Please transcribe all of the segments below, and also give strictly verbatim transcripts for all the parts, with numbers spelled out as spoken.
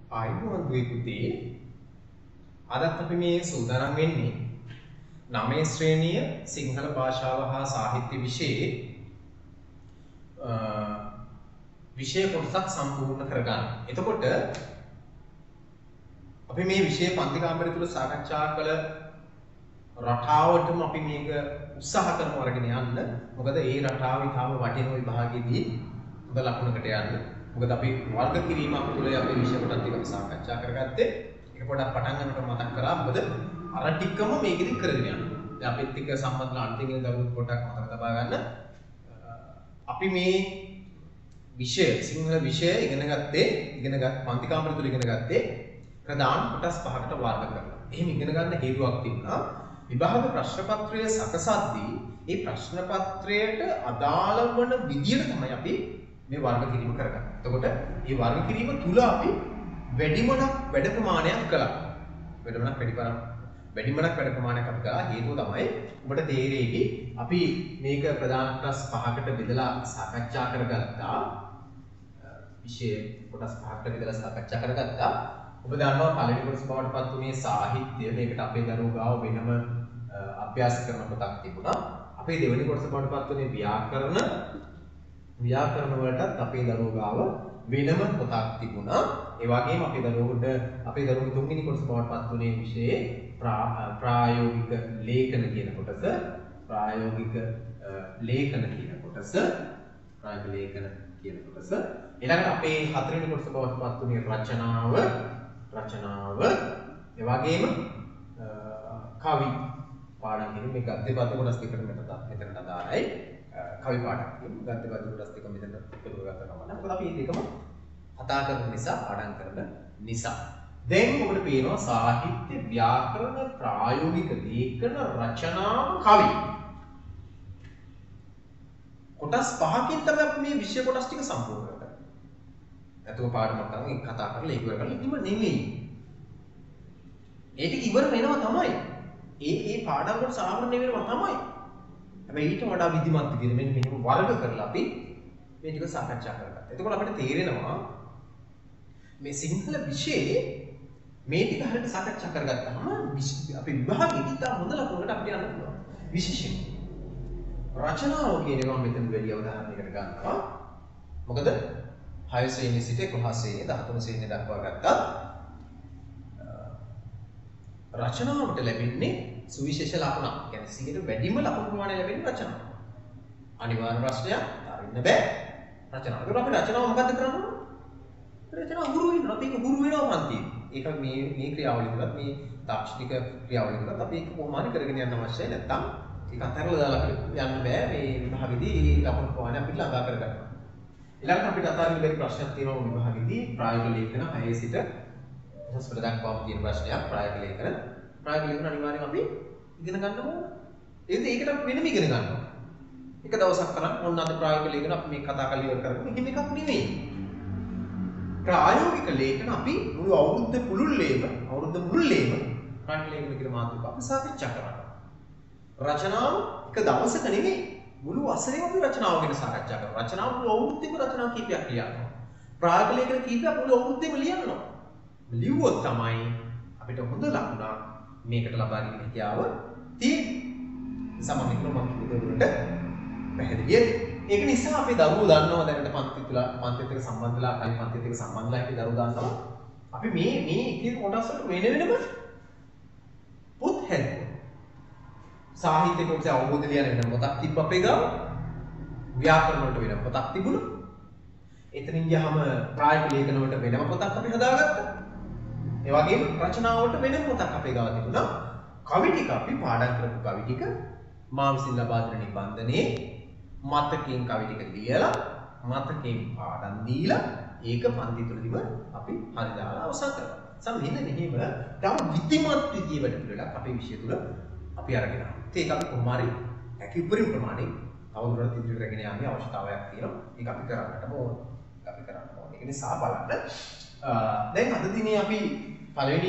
ආයුබෝවන් දුවේ පුතේ අදත් අපි මේ සූදානම් වෙන්නේ නවය ශ්‍රේණිය සිංහල භාෂාව හා සාහිත්‍ය විෂයේ විෂය කොටසක් සම්පූර්ණ කරගන්න. එතකොට අපි මේ විෂය පන්ති කාමරය තුල සාකච්ඡා කළ රටාවටම අපි මේක උත්සාහ කරමු අරගෙන යන්න. මොකද ඒ රටාව ඊටාම වටින විභාගයේදී හොඳ ලකුණකට යන්න. මොකද අපි වර්ග කිරීමක් තුළ අපි විෂය කොටස් ටික අපි සාකච්ඡා කරගත්තේ. ඒක පොඩ්ඩක් පටන් ගන්නකොට මතක් කරා. මොකද අර ටිකම මේකෙදි කරගෙන යන්න. දැන් අපිත් එක්ක සම්බන්ධලා අන්තිමේ දරුවෝ පොඩ්ඩක් මතක තබා ගන්න. අපි මේ විෂය සිංහල විෂය ඉගෙන ගත්තේ ඉගෙන ගත් පන්ති කාමරය තුළ ඉගෙන ගත්තේ ප්‍රධාන කොටස් පහකට වර්ග කරලා. එහෙම ඉගෙන ගන්න හේතුවක් තිබුණා. විභාග ප්‍රශ්න පත්‍රය සකසද්දී ඒ ප්‍රශ්න පත්‍රයට අදාළ වන විදියට තමයි අපි මේ වර්ග කිරීම කරගන්නේ. එතකොට මේ වර්ග කිරීම තුල අපි වැඩිමනක් වැඩ ප්‍රමාණයක් කළා. වැඩිමනක් වැඩි ප්‍රමාණයක් වැඩිමනක් වැඩ ප්‍රමාණයක් අපි කළා. හේතුව තමයි ඔබට තේරෙවි අපි මේක ප්‍රධාන කොටස් පහකට බෙදලා සාකච්ඡා කරගත්තා. විෂය කොටස් පහකට බෙදලා සාකච්ඡා කරගත්තා. ඔබ දන්නවා පළවෙනි කොටස බවට පත් වුණේ සාහිත්‍ය. මේකට අපේ දරුවෝ ගාව වෙනම අභ්‍යාස කරන පොතක් තිබුණා. අපේ දෙවෙනි කොටස බවට පත් වුණේ ව්‍යාකරණ. ව්‍යාකරණ වලටත් අපේ දරුවෝ ගාව වෙනම පොතක් තිබුණා. ඒ වගේම අපේ දරුවෝට අපේ දරුවෝගේ තුන්වෙනි කොටස බවට පත් වුණේ විෂයේ ප්‍රායෝගික ලේඛන කියන කොටස. ප්‍රායෝගික ලේඛන කියන කොටස. ප්‍රායෝගික ලේඛන කියන කොටස. ඊළඟට අපේ හතරවෙනි කොටස බවට පත් වුණේ රචනාව. රචනාව ඒ වගේම කවි පාඩම් කියන මේ ගද්‍ය පද කොටස් දෙකට මෙතන මෙතනට අදාළයි. කවි පාඩම් කියන ගද්‍ය පද කොටස් දෙක මෙතන එකතු කරගත්තා තමයි. මොකද අපි මේ දෙකම කතා කරන නිසා පාඩම් කරන නිසා. දැන් ඔබට පේනවා සාහිත්‍ය, ව්‍යාකරණ, ප්‍රායෝගික ලේඛන, රචනාව, කවි. කොටස් පහකින් තමයි අපි මේ විෂය කොටස් ටික සම්පූර්ණ කරන්නේ. නැතුව පාඩමක් කරන් ඒක කතා කරලා ඒක ඉවර කරලා ඉතිම නෙමෙයි. ඒ ටික ඉවර වෙනවා තමයි. ඒ ඒ පාඩම් වල සාවරණය වෙනවා තමයි. හැබැයි ඊට වඩා විධිමත් විදිහට මෙන්න මෙහෙම වර්ග කරලා අපි මේ ටික සාකච්ඡා කරගත්තා. එතකොට අපිට තේරෙනවා මේ සිංහල විෂයේ මේ ටික හරියට සාකච්ඡා කරගත්තාම අපි විභාගෙදි ඉතා හොඳ ලකුණකට අපිට යන්න පුළුවන්. විශේෂයෙන් රචනාව කියන එක මම මෙතන වැඩි අවධානයකට ගන්නවා. මොකද හය ශ්‍රේණිය සිට එකොළහ ශ්‍රේණිය දහතුන් ශ්‍රේණිය දක්වා ගත්තා. රචනාවට ලැබෙන්නේ සුවිශේෂ ලකුණක්. කියන්නේ සියයට වැඩිම ලකුණු ප්‍රමාණය ලැබෙන්නේ රචනාවට. අනිවාර්ය ප්‍රශ්නයක් අරින්න බෑ. රචනාව. ඒක අපි රචනාව මොකද්ද කරන්නේ? රචනාව හුරු වෙනවා. අපි ඒක හුරු වෙනවා පන්තියේ. ඒක මේ මේ ක්‍රියාවලිය තුලත් මේ තාක්ෂණික ක්‍රියාවලිය තුලත් අපි ඒක කොහොම හරි කරගෙන යන්න අවශ්‍යයි. නැත්තම් ඒක අත්හැරලා දාලා අපිට යන්න බෑ. මේ විභාගෙදී ලකුණු ප්‍රමාණය අපිට ළඟා කරගන්න. ඊළඟට අපිට අතාරින්න බැරි ප්‍රශ්නයක් තියෙනවා විභාගෙදී ප්‍රායෝගික ලේඛන හය සිට උසස් පෙළ දක්වාම තියෙන ප්‍රශ්නයක් ප්‍රායෝගික ලේඛන. ප්‍රායෝගික ලේඛන අනිවාර්යෙන් අපි ඉගෙන ගන්න ඕන. ඒකද ඒකට අපි වෙනම ඉගෙන ගන්නවා. එක දවසක් කරන් ඔන්න අද ප්‍රායෝගික ලේඛන අපි මේ කතා කරලා ඉවර කරමු. එහෙම එකක් නෙමෙයි. ප්‍රායෝගික ලේඛන අපි මුළු අවුරුද්ද පුළුල්ලේම අවුරුද්ද මුළුල්ලේම ප්‍රායෝගික ලේඛන කියන මාතෘකාව අපි සාකච්ඡා කරනවා. රචනාව එක දවසක නෙමෙයි මුළු වසරේම අපි රචනාව ගැන සාකච්ඡා කරනවා. රචනාව මුළු අවුරුද්දේම රචනා කීපයක් ලියනවා. ප්‍රායෝගික ලේඛන කීපයක් මුළු අවුරුද්දේම ලියනවා. ලිව්වොත් තමයි අපිට හොඳ ලකුණක් මේකට ලබා ගැනීම හැකියාව තියෙන්නේ. සමමික්‍රම මතකවලට පැහැදිලිද? ඒක නිසා අපේ දරුවෝ දන්නවා දැනට පන්ති තුල පන්තිත් එක්ක සම්බන්ධලා කලින් පන්තිත් එක්ක සම්බන්ධලා හිටි දරුවෝ දන්නවා. අපි මේ මේ එක එක කොටස් වලට වෙන වෙනම පොත් හැදුවා. සාහිත්‍ය කොටසේ අවබෝධ ලියන වෙන පොතක් තිබ්බ අපේ ගාව. ව්‍යාකරණ වලට වෙන පොතක් තිබුණා. එතනින් ගියාම ප්‍රායෝගික ලේඛන වලට වෙනම පොතක් අපි හදාගත්තා. ඒ වගේම රචනාවට වෙනම පොතක් අපේ ගාව තිබුණා. කවි ටික අපි පාඩම් කරපු කවි ටික මා විසින් ලබා දෙන නිබන්ධනයේ මතකයෙන් කවි ටික ලියලා මතකයෙන් පාඩම් දීලා ඒක පන්ති තුලදීම අපි හරි දාලා අවසන් කරනවා. සම මෙන්න මෙහෙම තම විධිමත් විදිය වැඩ පිළිවෙලක් අපේ විෂය තුල අපි අරගෙන ආවා. ඒක අපි කොහොම හරි හැකියපරිම ප්‍රමාණය තවදුරටත් ඉදිරියට රැගෙන යාමේ අවශ්‍යතාවයක් තියෙනවා. ඒක අපි කරන්නටම ඕන. අපි කරන්න ඕන. ඒක නිසා බලන්න. දැන් අද දිනේ අපි පළවෙනි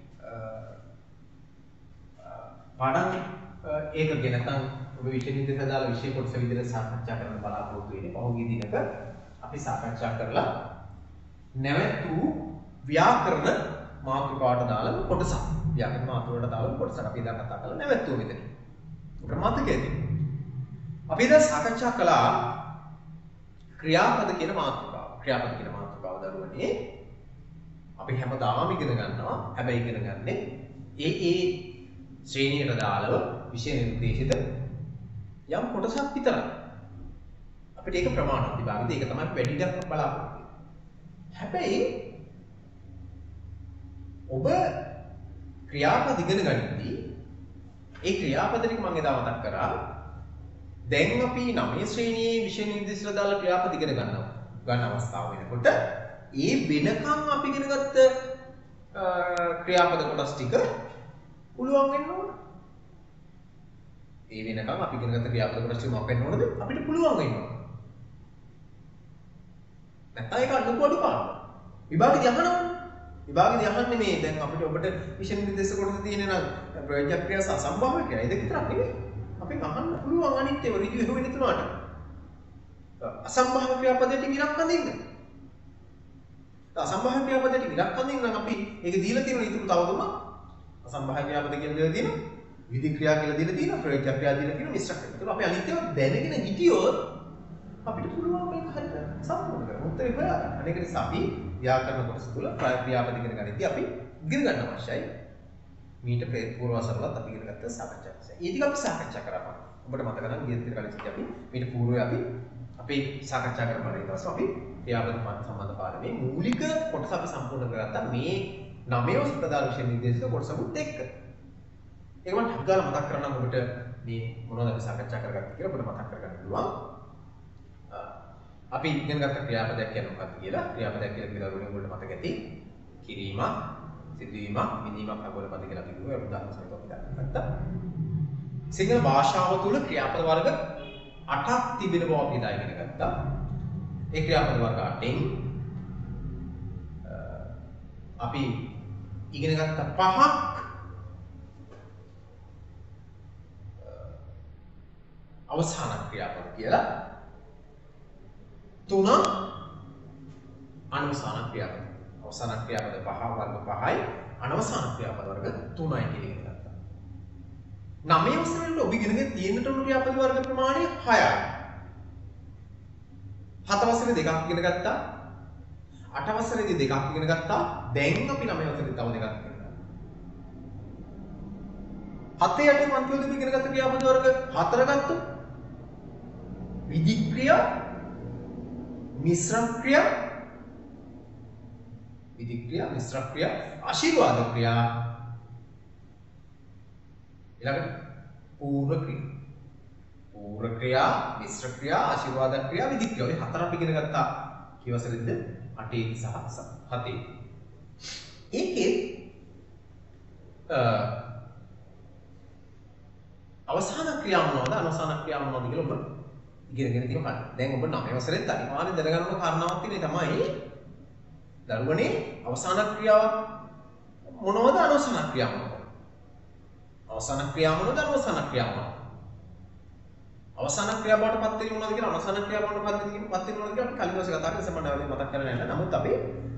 පාඩම් ඒකක නැත්නම් ඔබ විෂය නිර්දේශ දාලා විෂය කොටස විදිහට සාකච්ඡා කරන්න බලාපොරොත්තු වෙන්නේ. පහුගිය දිනක අපි සාකච්ඡා කරලා නැවතු ව්‍යාකරණ මාතෘකාවට දාලා කොටසක්. ව්‍යාකරණ මාතෘකාවට දාලා කොටසක් අපි දැන් කතා කරලා නැවතුවා මෙතන. අපිට මතකයේදී. අපි දැන් සාකච්ඡා කළා ක්‍රියාපද කියන මාතෘකාව. ක්‍රියාපද කියන මාතෘකාව දරුවනේ අපි හැමදාම ඉගෙන ගන්නවා. හැබැයි ඉගෙන ගන්නේ ඒ ඒ ශ්‍රේණියට දාලව විෂය නිර්දේශිත යම් කොටසක් විතරයි. අපිට ඒක ප්‍රමාණවත් විභාගෙදී ඒක තමයි වැඩිටක් බලාපොරොත්තු වෙන්නේ. හැබැයි ඔබ ක්‍රියාපද ඉගෙන ගනිද්දී ඒ ක්‍රියාපද ටික මම එදා මතක් කරා. දැන් අපි නවය ශ්‍රේණියේ විෂය නිර්දේශිත දාලා ක්‍රියාපද ඉගෙන ගන්නවා. ගන්න අවස්ථාව වෙනකොට ඒ වෙනකන් අපි ඉගෙන ගත්ත ක්‍රියාපද කොටස් ටික පුළුවන් වෙන්න ඕන. ඒ වෙනකන් අපි ඉගෙන ගත්ත ක්‍රියාපද කොටස් ටික මොකක් වෙන්න ඕනද? අපිට පුළුවන් වෙන්න ඕන. නැත්නම් ඒක අනුකූල පාඩම. විභාගෙදී අහනවා. විභාගෙදී අහන්නේ මේ දැන් අපිට ඔබට විෂය නිර්දේශ කොටස තියෙන නම් ප්‍රයෝජන ක්‍රියා සහ සම්භාව්‍ය ක්‍රියා. ඒක විතරක් නෙවෙයි. අපි අහන්න පුළුවන් අනිත් ඒවා ඍජු හේවෙන්න තුනට. අසම්භාව්‍ය ක්‍රියාපදයට ඉලක්ක අඳින්න. අසම්භාව්‍ය ක්‍රියාපදයට ඉලක්ක අඳින්න නම් අපි ඒක දීලා තියෙන ඉතුරු තව තුනක් අසම්භාව්‍ය ක්‍රියාපද කියලා දීලා තියෙනවා. විධි ක්‍රියා කියලා දීලා තියෙනවා. ප්‍රයෝජන ක්‍රියා දීලා තියෙනවා. මිශ්‍ර ක්‍රියා. ඒක අපි අනිත් ඒවා දැනගෙන හිටියොත් අපිට පුළුවන් මේක හරියට සම්පූර්ණ කරගන්න. උත්තරේ හොයාගන්න. අනේක නිසා අපි ව්‍යාකරණ කොටස තුල ක්‍රියාපද ඉගෙන ගනිද්දී අපි ඉගෙන ගන්න අවශ්‍යයි. මීට පූර්ව වසරවලත් අපි ඉගෙන ගත්ත සාකච්ඡා නිසා. ඒ ටික අපි සාකච්ඡා කරා. ඔබට මතක නම් ගිය දින කලින් අපි මීට පූර්වයේ අපි අපි සාකච්ඡා කරපු ඊට පස්සේ අපි ක්‍රියාපද සම්බන්ධ පාඩමේ මූලික කොටස අපි සම්පූර්ණ කරගත්තා මේ නවය ප්‍රධාන විෂය නිර්දේශිත කොටසකුත් එක්ක. ඒක මම ටිකක් ගාලා මතක් කරනම් ඔබට මේ මොනවද අපි සාකච්ඡා කරගත්තේ කියලා ඔබට මතක් කරගන්න පුළුවන්. අපි ඉගෙන ගත්ත ක්‍රියාපදයක් කියන්නේ මොකක්ද කියලා ක්‍රියාපදයක් කියලා පිළිගන්නේ ඔයගොල්ලෝ මතක ඇති. කිරීම, සිදුවීම, විඳීමක් අගොල්ල පද කියලා කිව්වා. උදාහරණ සහිතව අපි ගත්තා. සිංහල භාෂාව තුළ ක්‍රියාපද වර්ග අටක් තිබෙන බව අපි ඉදා ඉගෙන ගත්තා. ඒ ක්‍රියාපද වර්ග අටෙන් අපි ඉගෙන ගත්ත පහක් අවසාන ක්‍රියාපද කියලා. තුන අනවසාන ක්‍රියාපද. අවසාන ක්‍රියාපද පහ වර්ග පහයි අනවසාන ක්‍රියාපද වර්ග තුනයි කියලා ඉගෙන ගත්තා. නවය වසරේදී ඔබ ඉගෙනගෙන තියෙනට උණු ක්‍රියාපද වර්ග ප්‍රමාණය හයයි. හත වසරේ දෙකක් ඉගෙන ගත්තා. අට වසරේදී දෙකක් ඉගෙන ගත්තා. දැන් අපි නවය වසරේදී තව දෙකක් ඉගෙන ගන්නවා. හතේ අටේ පන්තිවලදී අපි ඉගෙන ගත්ත ක්‍රියාපද වර්ග හතර ගත්තා. විධික්‍රියා, මිශ්‍ර ක්‍රියා, විධික්‍රියා, මිශ්‍ර ක්‍රියා, ආශිර්වාද ක්‍රියා, ඊළඟට පූර්ව ක්‍රියා. පූර්ව ක්‍රියා, මිශ්‍ර ක්‍රියා, ආශිර්වාද ක්‍රියා, විධික්‍රියා. මේ හතර අපි ඉගෙන ගත්තා. කී වසරේද? අටේ සහ හතේ. ඒකේ අවසාන ක්‍රියා මොනවද? අනවසාන ක්‍රියා මොනවද කියලා ඔබ ඉගෙනගෙන තියෙනවා. දැන් ඔබ නවය වසරේත් අනිවාර්යෙන් දැනගන්න ඕන කාරණාවක් තියෙනවා තමයි දරුවනේ අවසාන ක්‍රියාව මොනවද අනවසාන ක්‍රියාව මොනවද? අවසාන ක්‍රියාව මොනවද අනවසාන ක්‍රියාව මොනවද? අවසාන ක්‍රියාව බවට පත් වෙන්නේ මොනවද කියලා අවසාන ක්‍රියාව බවට පත් වෙන්නේ පත් වෙන්නේ මොනවද කියලා අපි කලින් වශයෙන් කතා කරලා සම්බන්ධව මතක් කරලා නැහැ. නමුත් අපි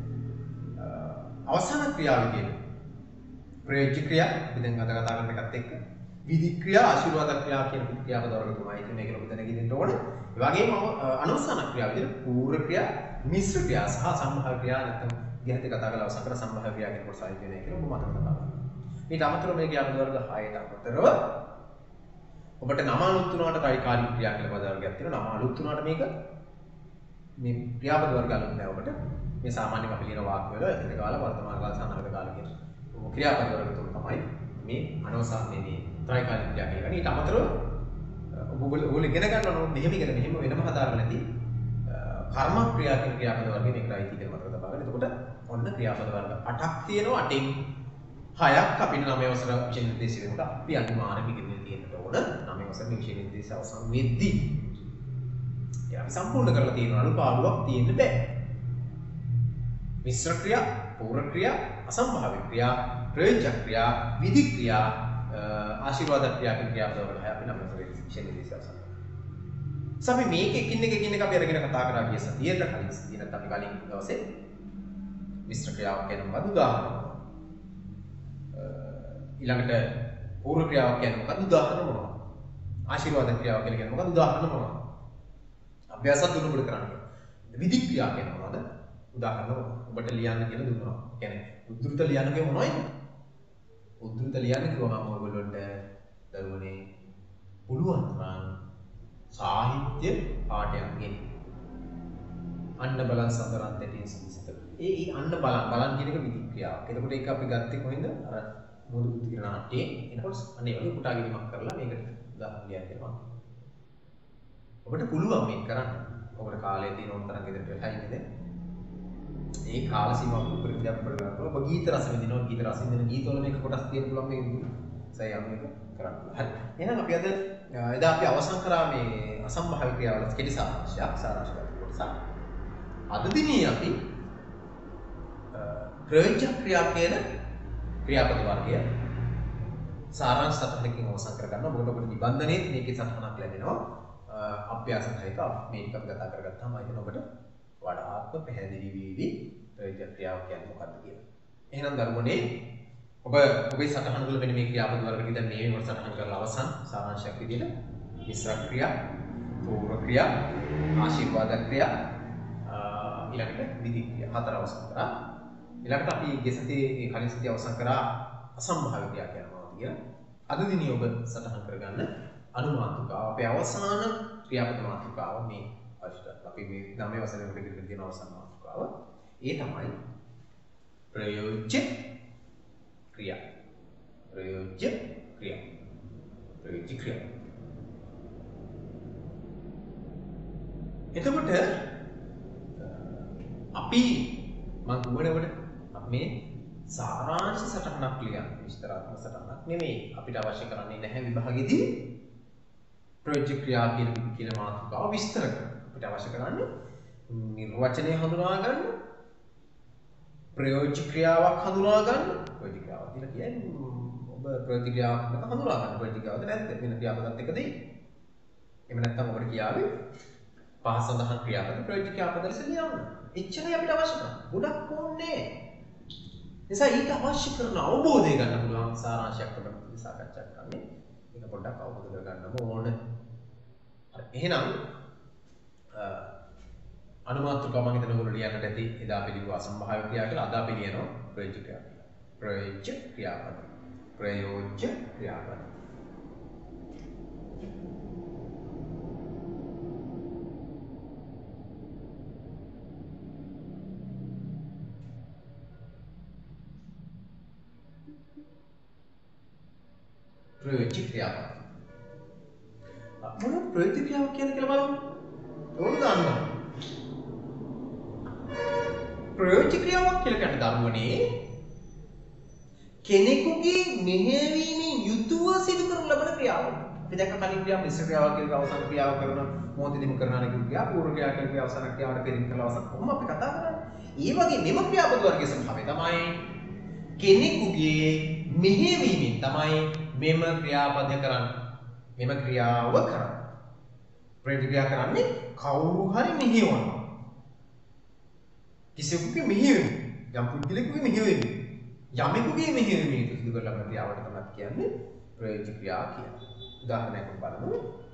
අවසාන ක්‍රියාව කියන්නේ ප්‍රයෝජ්‍ය ක්‍රියා අපි දැන් අද කතා කරන එකත් එක්ක විධි ක්‍රියා, ආශිර්වාද ක්‍රියා කියන ක්‍රියාපද වර්ග තුනයි තියෙන එක ඔබ දැනගෙන ඉන්න ඕනේ. ඒ වගේම අනවසාන ක්‍රියාව විදිහට පූර්ව ක්‍රියා, මිශ්‍ර ක්‍රියා සහ සම්භාව්‍ය ක්‍රියා නැත්නම් ඉහත කතා කරලා අවසන් කර සම්භාව්‍ය ක්‍රියා කියන කොටසයි කියන එක ඔබ මතක තබා. ඊට අමතරව මේ ක්‍රියාපද වර්ග හයට අමතරව ඔබට නම අලුත් වුණාට කායිකාරී ක්‍රියා කියලා පද වර්ගයක් තියෙනවා. නම අලුත් වුණාට මේක මේ ක්‍රියාපද වර්ග අලුත් නෑ ඔබට. මේ සාමාන්‍යයෙන් අපි ලියන වාක්‍ය වල අතීත කාල, වර්තමාන කාල, සානාගත කාල කියන ක්‍රියාපද වර්ග තුන තමයි මේ අනවසාන මේ කායිකාරී ක්‍රියා කියලා. ඊට අමතරව ඔයගොල්ලෝ ඉගෙන ගන්න ඕන මෙහෙම ඉගෙන මෙහෙම වෙනම හදාගන්න නැති කර්ම ක්‍රියා කියන ක්‍රියාපද වර්ගෙ මේක රයිටි කියලා මතක තබාගන්න. එතකොට ඔන්න ක්‍රියාපද වර්ග අටක් තියෙනවා. අටෙන් හයක් අපිට නවය වසර විෂය නිර්දේශ වෙනකොට අපි අනිවාර්යයෙන්ම ඉගෙන තියෙන්න ඕන. නවය වසර විෂය නිර්දේශ අවසන් වෙද්දී ඒ අපි සම්පූර්ණ කරලා තියෙන අනුපාඩුවක් තියෙන්න බෑ. මිශ්‍ර ක්‍රියා, පූර්ව ක්‍රියා, අසම්භාව්‍ය ක්‍රියා, ප්‍රයෝජ්‍ය ක්‍රියා, විධි ක්‍රියා, ආශිර්වාද ක්‍රියා කියන ක්‍රියාපද වල හය අපි නම් කරේ විෂය නිර්දේශ අවසන්. සමි මේක එකින් එක එකින් එක අපි අරගෙන කතා කරා ගිය සතියේට කලින් සතියේට අපි කලින් දවසේ මිශ්‍ර ක්‍රියාවක් කියන මොකක්ද උදාහරණ මොනවද? ඊළඟට පූර්ව ක්‍රියාවක් කියන්නේ මොකක්ද උදාහරණ මොනවද? ආශිර්වාද ක්‍රියාව කියලා කියන්නේ මොකක්ද උදාහරණ මොනවද? අභ්‍යාසත් දුරුපුර කරන්නේ. විධි ක්‍රියා කියන්නේ මොනවද? උදාහරණ මොනවද? ඔබට ලියන්න කියලා දුන්නා. කියන්නේ උද්දෘත ලියන්න කිය මොනවද? උද්දෘත ලියන්න කිව්වම ඔයගොල්ලන්ට දරුවනේ පුළුවන් තරම් සාහිත්‍ය පාඨයක් ගෙන්න. අන්න බලන් සතරන් දෙටින් සිසිත. ඒ ඒ අන්න බලන් බලන් කියන එක විධි ක්‍රියාවක්. එතකොට ඒක අපි ගත්තේ කොහෙන්ද? අර මුදු පුතින නාට්‍යයේ එනකොට අනේ වගේ කුටා ගැනීමක් කරලා මේකට උදාහරණ ලියන්න කියලා. ඔබට පුළුවන් මේක කරන්න. ඔබට කාලය තියෙන උන් තරම් ගෙදරට වෙලා ඉන්නේ. ඒ කාල සීමාව උපරිමයක් කරගන්න. ඔබ ගීත රස විඳිනවා. ගීත රස විඳින ගීතවල මේක කොටස් තියෙන්න පුළුවන් මේ සයම් මේක කරන්න. හරි. එහෙනම් අපි අද එදා අපි අවසන් කරා මේ අසම්භාවික ක්‍රියාවල කෙටි සාරාංශයක් සාරාංශයක් කොටස. අද දිනේ අපි ප්‍රයෝජන ක්‍රියා කියන ක්‍රියාපද වර්ගය සාරාංශ සටහනකින් අවසන් කරගන්නවා. මොකද ඔබට නිබන්ධනයේ මේකේ සටහනක් ලැබෙනවා. අභ්‍යාස සහිත මේක අපි කතා කරගත්තාම අයිතන ඔබට වඩාත්ම පැහැදිලි වේවි ප්‍රයෝජන ක්‍රියාව කියන්නේ මොකක්ද කියලා. එහෙනම් දරුවනේ ඔබ ඔබේ සටහන වල වෙන මේ ක්‍රියාපද වර්ග දැන් මේ වෙනකොට සටහන් කරලා අවසන් සාරාංශයක් විදිහට මිශ්‍ර ක්‍රියා, පූර්ව ක්‍රියා, ආශිර්වාද ක්‍රියා, ඊළඟට විධි ක්‍රියා හතර අවසන් කරා. ඊළඟට අපි ගිය සතියේ කලින් සතියේ අවසන් කරා අසම්භාවික ක්‍රියා කියන මොනවද කියලා. අද දිනේ ඔබ සටහන් කරගන්න අනුමාතුකාව අපේ අවසාන ක්‍රියාපද මාතෘකාව මේ අෂ්ට අපි මේ නවයේ වසරේ උඩ ඉගෙන තියෙන අවසාන මාතෘකාව. ඒ තමයි ප්‍රයෝජ්‍ය ක්‍රියා. ප්‍රයෝජ්‍ය ක්‍රියා. ප්‍රයෝජ්‍ය ක්‍රියා. එතකොට අපි මම කියවනකොට මේ සාරාංශ සටහනක් ලියන්න විස්තරාත්මක සටහනක් නෙමෙයි අපිට අවශ්‍ය කරන්නේ නැහැ විභාගෙදී ප්‍රයෝජ්‍ය ක්‍රියා කියන කියන මාතෘකාව විස්තර කරන්න. අපිට අවශ්‍ය කරන්නේ නිර්වචනය හඳුනා ගන්න, ප්‍රයෝජ්‍ය ක්‍රියාවක් හඳුනා ගන්න. ප්‍රයෝජ්‍ය ක්‍රියාවක් කියලා කියන්නේ ඔබ ප්‍රයෝජ්‍ය ක්‍රියාවක් හඳුනා ගන්න. ප්‍රයෝජ්‍ය ක්‍රියාවද නැත්ද වෙන ක්‍රියාපදත් එක දෙයි. එහෙම නැත්නම් ඔබට කියාවේ පහ සඳහන් ක්‍රියාපද ප්‍රයෝජ්‍ය ක්‍රියාපද ලෙස ලියන්න. එච්චරයි අපිට අවශ්‍ය කරන්නේ. ගොඩක් ඕනේ. නිසා ඊට අවශ්‍ය කරන අවබෝධය ගන්න පුළුවන් සාරාංශයක් තමයි සාකච්ඡා කරන්නේ. ඒක පොඩ්ඩක් අවබෝධ කරගන්නම ඕන. හරි. එහෙනම් අනුමාත්‍රකව මම හිතන ඔයගොල්ලෝ ලියන්නට ඇති එදා අපි ලියුවා අසම්භාව්‍ය ක්‍රියා කියලා. අද අපි ලියනවා ප්‍රයෝජ්‍ය ක්‍රියා කියලා. ප්‍රයෝජ්‍ය ක්‍රියාපද. ප්‍රයෝජ්‍ය ක්‍රියාපද. ප්‍රයෝජ්‍ය ක්‍රියාව. මොන ප්‍රයෝජ්‍ය ක්‍රියාවක් කියන්නේ කියලා බලමු. ඕන දන්නවා. ප්‍රයෝජ්‍ය ක්‍රියාවක් කියලා කියන්නේ ධර්මනේ කෙනෙකුගේ මෙහෙයවීමෙන් යුතුව සිදු කරන ලබන ක්‍රියාවක්. අපි දැක්ක කලින් ක්‍රියාව මිශ්‍ර ක්‍රියාවක් කියලා අවසන් ක්‍රියාව කරන මොහොතේදීම කරන අනෙක් ක්‍රියාව පූර්ව ක්‍රියාව කියලා අවසන් ක්‍රියාවට පෙරින් කළ අවසන් කොහොම අපි කතා කරන්නේ. ඒ වගේ මෙම ක්‍රියාපද වර්ගයේ ස්වභාවය තමයි කෙනෙකුගේ මෙහෙයවීමෙන් තමයි මෙම ක්‍රියාපද කරන්නේ. මෙම ක්‍රියාව කරන්නේ. ප්‍රතික්‍රියා කරන්නේ කවුරු හරි මෙහෙයවනවා. කිසිවෙකුගේ මෙහෙයවීම. යම් පුද්ගලෙකුගේ මෙහෙයවීම. යමෙකුගේ මෙහෙයවීම සිදු කරන ලබන ක්‍රියාවට තමයි කියන්නේ ප්‍රයෝජ්‍ය ක්‍රියා කියලා. උදාහරණයක් බලමු.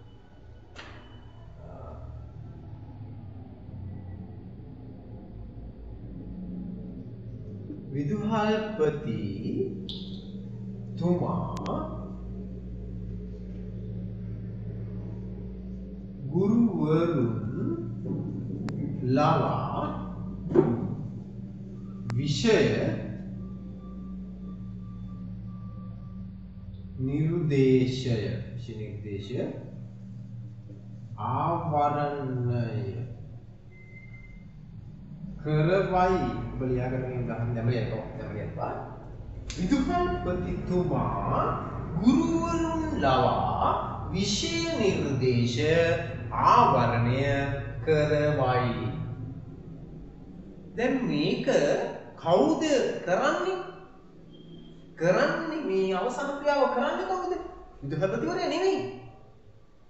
විදුහල්පති තුමා ගුරුවරුන් ලවා විෂය නිර්දේශය විෂය නිර්දේශය ආවරණය කරවයි බලියාගෙන ගහන්න දැමලියකෝ දැමලියපා විදුහල්පතිතුමා ගුරුවරුන් ලවා විෂය නිර්දේශ ආවරණය කරවයි. දැන් මේක කවුද කරන්නේ? කරන්නේ මේ අවසන් ක්‍රියාව කරන්නේ කවුද? විදුහල්පතිවරයා නෙවෙයි.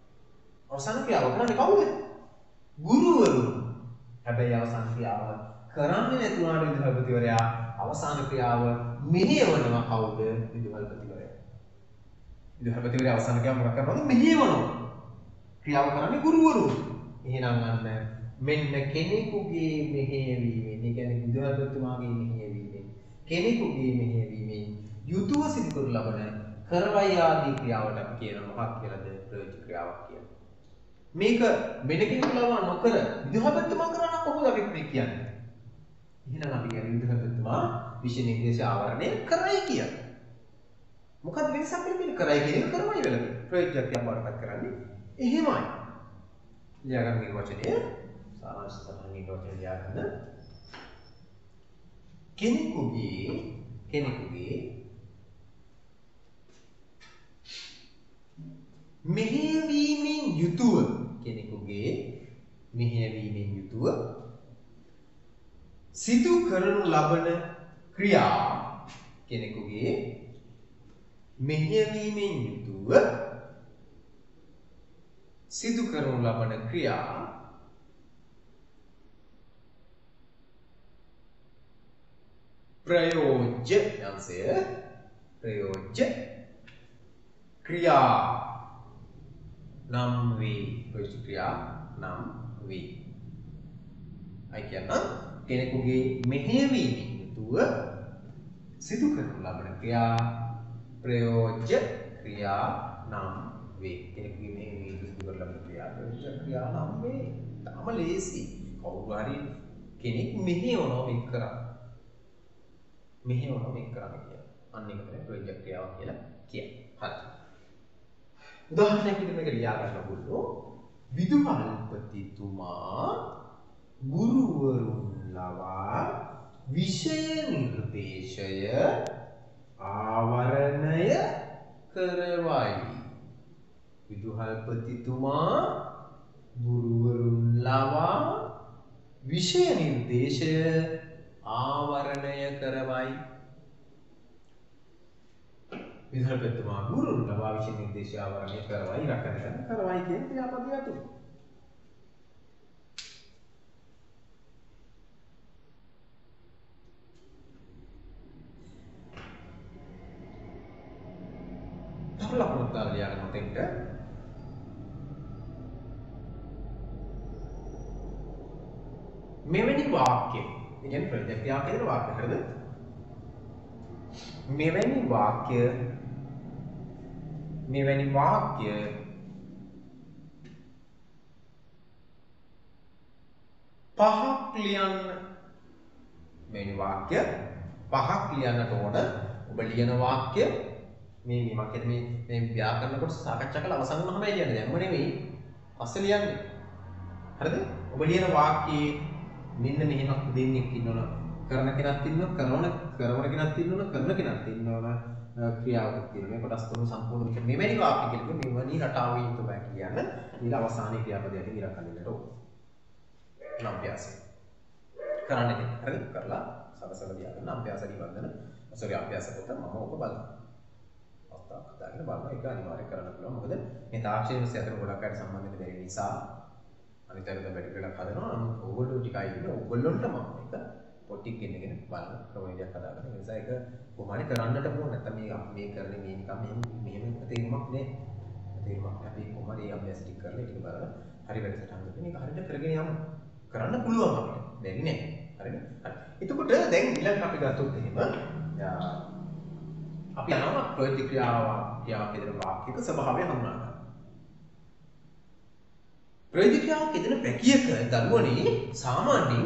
අවසන් ක්‍රියාව කරන්නේ කවුද? ගුරුවරු. හැබැයි අවසන් ක්‍රියාව කරන්නේ නැතුණාට විදුහල්පතිවරයා අවසාන ක්‍රියාව මෙහෙයවනවා කවුද? විදුහල්පතිවරයා. විදුහල්පතිවරයා අවසාන ක්‍රියාව මොකක් කරනවද? මෙහෙයවනවා. ක්‍රියාව කරන්නේ ගුරුවරු. එහෙනම් අන්න මෙන්න කෙනෙකුගේ මෙහෙයවීමෙන්, ඒ කියන්නේ විදුහල්පතිතුමාගේ මෙහෙයවීමෙන්, කෙනෙකුගේ මෙහෙයවීමෙන් යුතුව සිදු කරන ලබන කරවයි ආදී ක්‍රියාවට අපි කියන මොකක් කියලාද? ප්‍රයෝජ්‍ය ක්‍රියාවක් කියලා. මේක වෙන කෙනෙකු ලවා නොකර විදුහල්පතිතුමා කරා නම් කොහොමද අපි මේ කියන්නේ? එහෙනම් අපි කියන්නේ විදුහල්පතිතුමා විෂය නිර්දේශ ආවරණය කරයි කියන්නේ. මොකද වෙනසක් වෙන්නේ කරයි කියන එක කරමයි වෙලා තියෙන්නේ. ප්‍රයෝජ්‍ය ක්‍රියාව වඩපත් කරන්නේ එහෙමයි. ලියාගන්න නිර්වචනය සාරාංශ සටහන් නිර්වචනය ලියාගන්න. කෙනෙකුගේ කෙනෙකුගේ මෙහෙයවීමෙන් යුතුව කෙනෙකුගේ මෙහෙයවීමෙන් යුතුව සිදු කරනු ලබන ක්‍රියා කෙනෙකුගේ මෙහෙයවීමෙන් යුතුව සිදු කරනු ලබන ක්‍රියා ප්‍රයෝජ්‍ය යන්සය ප්‍රයෝජ්‍ය ක්‍රියා නම් වේ. ප්‍රයෝජ්‍ය ක්‍රියා නම් වේ. අයි කියනවා කෙනෙකුගේ මෙහෙයවීමෙන් යුතුව සිදු කරනු ලබන ක්‍රියා ප්‍රයෝජ්‍ය ක්‍රියා නම් වේ. කෙනෙකුගේ මෙහෙයවීමෙන් යුතුව සිදු කරනු ලබන ක්‍රියා ප්‍රයෝජ්‍ය ක්‍රියා නම් වේ. තාම ලේසි. කවුරු හරි කෙනෙක් මෙහෙයවනවා මේක කරා. මෙහෙයවනවා මේක කරන්න කියලා. අන්න ඒක තමයි ප්‍රයෝජ්‍ය ක්‍රියාව කියලා කියන්නේ. හරි. උදාහරණයක් විදිහට මේක ලියා ගන්න ඕගොල්ලෝ. විදුහල්පතිතුමා ගුරුවරුන් ලවා විෂය නිර්දේශය ආවරණය කරවයි. විදුහල්පතිතුමා ගුරුවරුන් ලවා විෂය නිර්දේශය ආවරණය කරවයි. විදුහල්පතිතුමා ගුරුවරුන් ලවා විෂය නිර්දේශය ආවරණය කරවයි. රැකගෙන කරවයි කියන ක්‍රියාපදය අතුරු. තව ලකුණක් දාලා ලියන්න මතෙන්ට. මෙවැනි වාක්‍ය, ඒ කියන්නේ ප්‍රයෝජ්‍ය ක්‍රියාව කියන වාක්‍ය හරිද? මෙවැනි වාක්‍ය මෙවැනි වාක්‍ය පහක් ලියන්න. මෙවැනි වාක්‍ය පහක් ලියන්නට ඕන. ඔබ ලියන වාක්‍ය මේ මේ මම මේ මේ ව්‍යාකරණ කොටස සාකච්ඡා කරලා අවසන් වුණාම ලියන්නේ. දැන්ම නෙවෙයි. පස්සේ ලියන්නේ. හරිද? ඔබ ලියන වාක්‍යයේ මෙන්න මෙහෙම දෙන්නෙක් ඉන්නවනේ. කරන කෙනක් ඉන්නවා, කරන කරන කෙනක් ඉන්නවා, කරන කෙනක් ඉන්නවා. ක්‍රියාවක් තියෙනවා. මේ කොටස් තුන සම්පූර්ණ විදිහට මෙවැනි වාක්‍ය කියලක මෙවැනි රටාවේ තමයි කියන්නේ. ඊළ අවසානයේ ක්‍රියාපදයට ඉර කන්නට ඕන. අභ්‍යාසය. කරන්න දෙන්න. හරිද? කරලා සලසලා ලියා ගන්න අභ්‍යාස නිබන්ධන. සෝරි අභ්‍යාස පොත මම ඔබ බලන්න. අවස්ථාවක් හදාගෙන බලන්න ඒක අනිවාර්යයෙන් කරන්න පුළුවන්. මොකද මේ තාක්ෂණික විෂය අතර ගොඩක් අය සම්බන්ධ වෙන නිසා අනිත් අයට වැඩි වෙලක් හදනවා. නමුත් ඕගොල්ලෝ ටිකයි ඉන්නේ. ඕගොල්ලොන්ට මම මේක පොටික් ගෙන්නගෙන බලන ක්‍රමවේදයක් හදාගන්න. ඒ නිසා ඒක කොහොමද කරන්නට ඕන නැත්නම් මේ අපි මේ කරන්නේ මේ නිකන් මෙහෙම මෙහෙම තේරුමක් නෑ. තේරුමක් නෑ. අපි කොහොමද මේ අභ්‍යාස ටික කරලා ටික බලලා හරි වැඩසටහන් දෙක මේක හරියට කරගෙන යමු. කරන්න පුළුවන් අපිට. බැරි නෑ. හරිද? හරි. එතකොට දැන් ඊළඟට අපි ගත්තොත් එහෙම අපි යනවා ප්‍රයෝජ්‍ය ක්‍රියාව ක්‍රියාවක් කියන වාක්‍යයක ස්වභාවය හඳුනා ගන්න. ප්‍රයෝජ්‍ය ක්‍රියාවක් කියන පැකියක දරුවනේ සාමාන්‍යයෙන්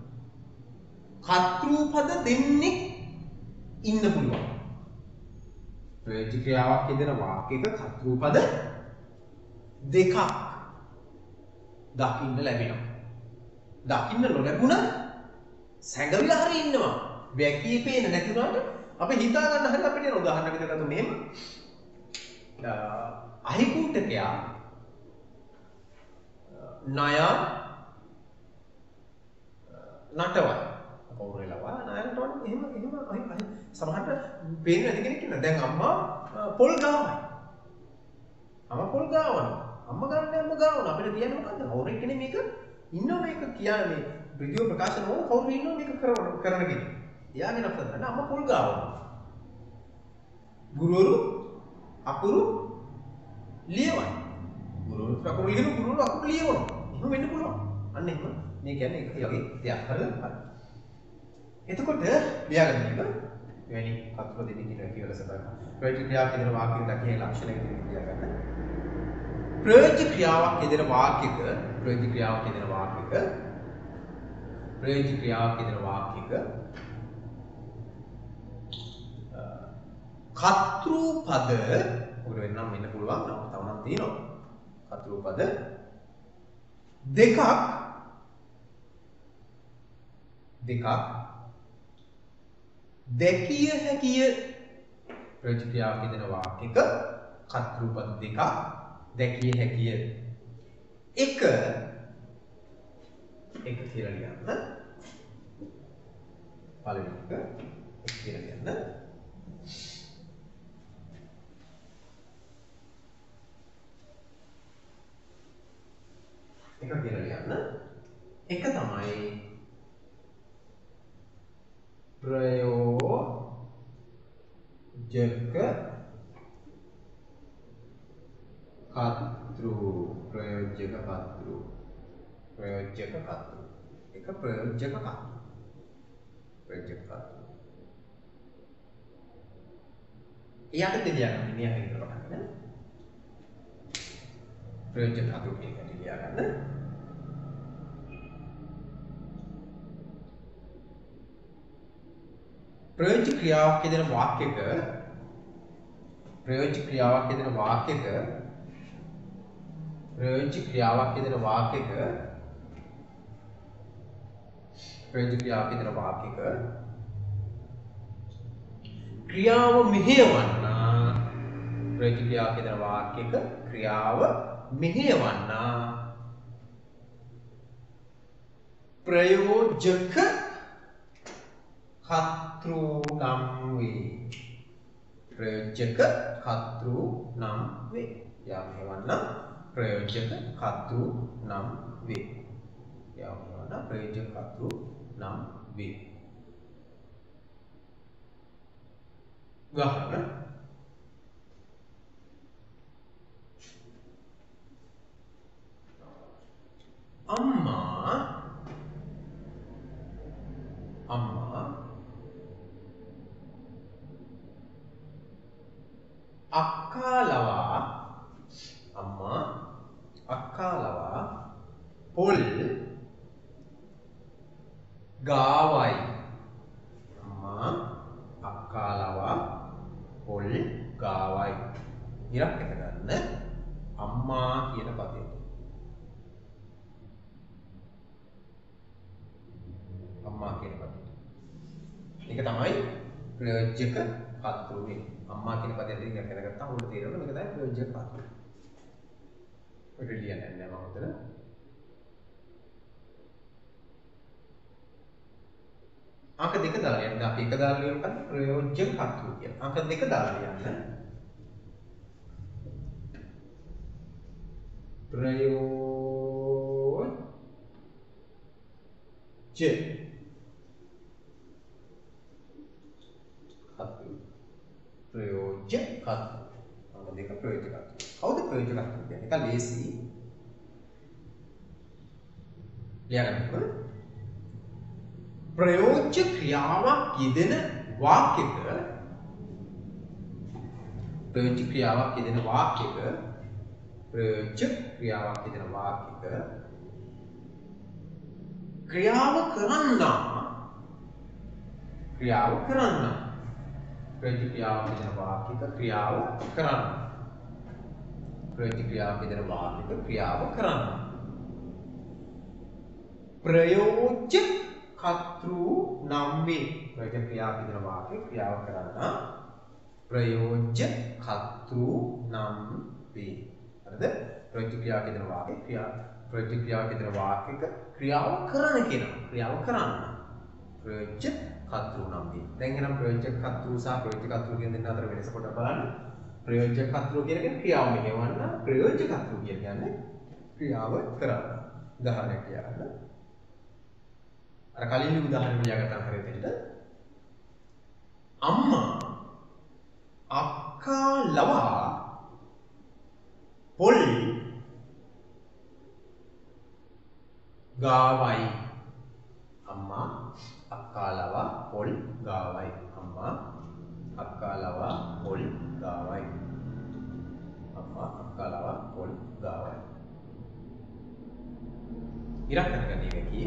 කර්තෘපද දෙන්නෙක් ඉන්න පුළුවන්. ප්‍රයෝජ්‍ය ක්‍රියාවක් කියන වාක්‍යයක කර්තෘපද දෙකක් දකින්න ලැබෙනවා. දකින්න නොලැබුණා සැඟවිලා හරි ඉන්නවා. වැකියේ පේන නැතුණාට අපි හිතා ගන්න හරිය අපිට එන උදාහරණයක් විදිහට ගත්තොත් මෙහෙම අහිකූටකයා ණය නටවයි පෞරලවා ණයට වඩා එහෙම එහෙම අහි අහි සමහරට පේන්නේ නැති කෙනෙක් ඉන්නවා. දැන් අම්මා පොල් ගාවයි. අම්මා පොල් ගාවනවා. අම්මා ගන්න අම්මා ගාවනවා. අපිට කියන්නේ මොකද්ද? හොරෙක් කෙනෙක් මේක ඉන්නව මේක කියන්නේ ඍජුව ප්‍රකාශ නොවන කවුරු ඉන්නවද මේක කරන කරන කෙනෙක්. එයාගෙන අපිට දන්න අම්මා පොල් ගාවනවා. ගුරුවරු අකුරු ලියවන. ගුරුවරු අකුරු ලියන ගුරුවරු අකුරු ලියවන. එහෙම වෙන්න පුළුවන්. අන්න එහෙම මේ කියන්නේ එක වගේ දෙයක් හරිද? එතකොට ලියාගන්න එක වෙනි කතුර දෙන්නේ කියලා කියලා සබඳ. ප්‍රයෝජ්‍ය ක්‍රියාවක් කියන වාක්‍යයක දකින ලක්ෂණ විදිහට ලියාගන්න. ප්‍රයෝජ්‍ය ක්‍රියාවක් කියන වාක්‍යයක ප්‍රයෝජ්‍ය ක්‍රියාවක් කියන වාක්‍යයක ප්‍රයෝජ්‍ය ක්‍රියාවක් කියන වාක්‍යයක කතෘ පද උගල වෙනනම් වෙන්න පුළුවන් නම් තවනම් තියෙනවා. කතෘ පද දෙකක් දෙකක් දැකිය හැකිය ප්‍රයෝජ්‍ය ක්‍රියාවක් කියන වාක්‍යයක කතෘ පද දෙකක් දැකිය හැකිය එක එක කියලා ලියන්න. පළවෙනි එක එක කියලා ලියන්න. එක කියලා ලියන්න. එක තමයි ප්‍රයෝජක කතෘ ප්‍රයෝජක කතෘ ප්‍රයෝජක කතෘ එක ප්‍රයෝජක කතෘ ප්‍රයෝජක කතෘ එයාට දෙලියගන්න ඉන්නේ අර විතර බලන්න. ප්‍රයෝජක කතෘ කියන එක ලියාගන්න. ප්‍රයෝජ්‍ය ක්‍රියාවක් කියන වාක්‍යයක ප්‍රයෝජ්‍ය ක්‍රියාවක් කියන වාක්‍යයක ප්‍රයෝජ්‍ය ක්‍රියාවක් කියන වාක්‍යයක ප්‍රයෝජ්‍ය ක්‍රියාවක් කියන වාක්‍යයක ක්‍රියාව මෙහෙයවන්නා ප්‍රයෝජ්‍ය ක්‍රියාවක් කියන වාක්‍යයක ක්‍රියාව මෙහෙයවන්නා ප්‍රයෝජක කතෘ නම් වේ. ප්‍රයෝජක කතෘ නම් වේ. යා මෙහෙවන්න ප්‍රයෝජක කතෘ නම් වේ. යා මෙහෙවන්න ප්‍රයෝජක කතෘ නම් වේ. උදාහරණ අම්මා අම්මා අක්කාලවා අම්මා අක්කාලවා පොල් ගාවයි. අම්මා අක්කාලවා පොල් ගාවයි. ඉරක් එක ගන්න අම්මා කියන පදයට. අම්මා කියන පදයට. ඒක තමයි ප්‍රයෝජක කතෘ වෙන්නේ. අම්මා කියන පදයෙන් දෙකක් කරගත්තා උඩ තේරෙනවා මේක තමයි ප්‍රයෝජක කතෘ. ඔය ලියන්නේ නැහැ මම උතන. අංක දෙක දාලා යන්න. අපි එක දාලා ලියමු ප්‍රයෝජක කතෘ කියලා. අංක දෙක දාලා යන්න. ප්‍රයෝජ කතෘ ප්‍රයෝජක කතෘ. අංක දෙක ප්‍රයෝජක කතෘ. කවුද ප්‍රයෝජක කතෘ කියන්නේ? ඒක ලේසි. ලියගන්න. ප්‍රයෝජ්‍ය ක්‍රියාවක් යෙදෙන වාක්‍යයක ප්‍රයෝජ්‍ය ක්‍රියාවක් යෙදෙන වාක්‍යයක ප්‍රයෝජ්‍ය ක්‍රියාවක් යෙදෙන වාක්‍යයක ක්‍රියාව කරන්නා ක්‍රියාව කරන්නා ප්‍රයෝජ්‍ය ක්‍රියාවක් යෙදෙන වාක්‍යයක ක්‍රියාව කරන්නා ප්‍රයෝජ්‍ය ක්‍රියාවක් යෙදෙන වාක්‍යයක ක්‍රියාව කරන්නා ප්‍රයෝජ්‍ය කතෘ නම් වේ. ප්‍රයෝජ්‍ය ක්‍රියාවක් කියන වාක්‍ය ක්‍රියාව කරන්න ප්‍රයෝජ්‍ය කතෘ නම් වේ. හරිද? ප්‍රයෝජ්‍ය ක්‍රියාවක් කියන වාක්‍ය ක්‍රියා ප්‍රයෝජ්‍ය ක්‍රියාවක් කියන වාක්‍යක ක්‍රියාව කරන කෙනා ක්‍රියාව කරන්න ප්‍රයෝජ්‍ය කතෘ නම් වේ. දැන් එහෙනම් ප්‍රයෝජ්‍ය කතෘ සහ ප්‍රයෝජ්‍ය කතෘ කියන දෙන්න අතර වෙනස කොට බලන්න. ප්‍රයෝජ්‍ය කතෘ කියන්නේ ක්‍රියාව මෙහෙවන්න. ප්‍රයෝජ්‍ය කතෘ කියන්නේ ක්‍රියාව කරන්න. උදාහරණයක් කියන්න. අර කලින් උදාහරණ ලියාගත්තා හරියට අම්මා අක්කා ලවා පොල් ගාවයි. අම්මා අක්කා ලවා පොල් ගාවයි. අම්මා අක්කා ලවා පොල් ගාවයි. අම්මා අක්කා ලවා පොල් ගාවයි. ඉරක් කරගන්න එකකී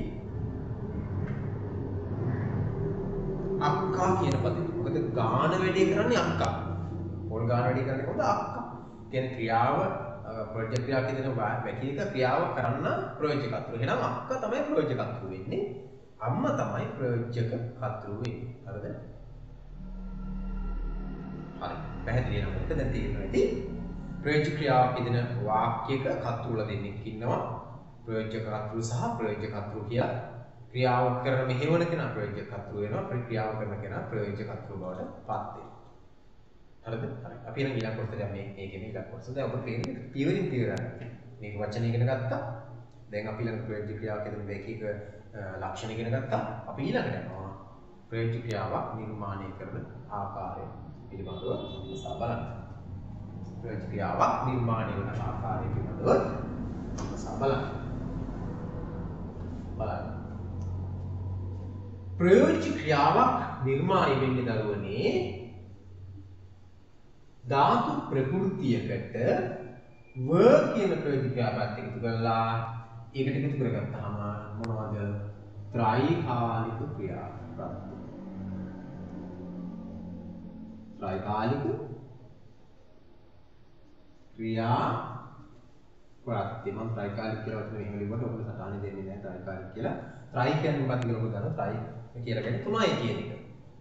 අක්කා කියන පදේ. මොකද ගාන වැඩි කරන්නේ අක්කා. පොල් ගාන වැඩි කරන්නේ කොහොමද? අක්කා. කියන ක්‍රියාව ප්‍රයෝජක ක්‍රියාව කියන වැකියක ක්‍රියාව කරන්න ප්‍රයෝජකත්වය. එහෙනම් අක්කා තමයි ප්‍රයෝජකත්වය වෙන්නේ. අම්මා තමයි ප්‍රයෝජක කර්තෘ වෙන්නේ. හරිද? හරි. පැහැදිලි නේද? මොකද දැන් තේරෙනවා ඇති. ප්‍රයෝජක ක්‍රියාව කියන වාක්‍යයක කර්තෘල දෙන්නෙක් ඉන්නවා. ප්‍රයෝජක කර්තෘ සහ ප්‍රයෝජක කර්තෘ කියලා ක්‍රියාව කරන මෙහෙවන කෙනා ප්‍රයෝජක කර්තෘ වෙනවා. ක්‍රියාව කරන කෙනා ප්‍රයෝජක කර්තෘ බවට පත් වෙනවා. හරිද? හරි. අපි ඊළඟ ඊළඟ කොටසට මේ මේකේ ඊළඟ කොටස දැන් ඔබ තේරෙන්නේ පියවරින් පියවර ගන්න. මේක වචන ඉගෙන ගත්තා. දැන් අපි ඊළඟ ප්‍රයෝජක ක්‍රියාව කියන මේකේක ලක්ෂණ ඉගෙන ගත්තා. අපි ඊළඟට යනවා ප්‍රයෝජක ක්‍රියාවක් නිර්මාණය කරන ආකාරය පිළිබඳව සහ බලන්න. ප්‍රයෝජක ක්‍රියාවක් නිර්මාණය වන ආකාරය පිළිබඳව සහ බලන්න. බලන්න. ප්‍රයෝජක ක්‍රියාවක් නිර්මාණය වෙන්නේ දරුවනේ ධාතු ප්‍රකෘතියකට ව කියන ප්‍රයෝජක ක්‍රියාපදයක් එකතු කරලා ඒකට එකතු කරගත්තාම මොනවද? ත්‍රිකාලික ක්‍රියාපද. ත්‍රිකාලික ක්‍රියා ප්‍රත්‍ය. මම ත්‍රිකාලික කියලා වචනේ එහෙම ලිව්වට ඔබට සටහනේ දෙන්නේ නැහැ ත්‍රිකාලික කියලා. ත්‍රි කියන්නේ මොකක්ද කියලා ඔබ දන්නවා. ත්‍රි කියලා කියන්නේ තුනයි කියන එක.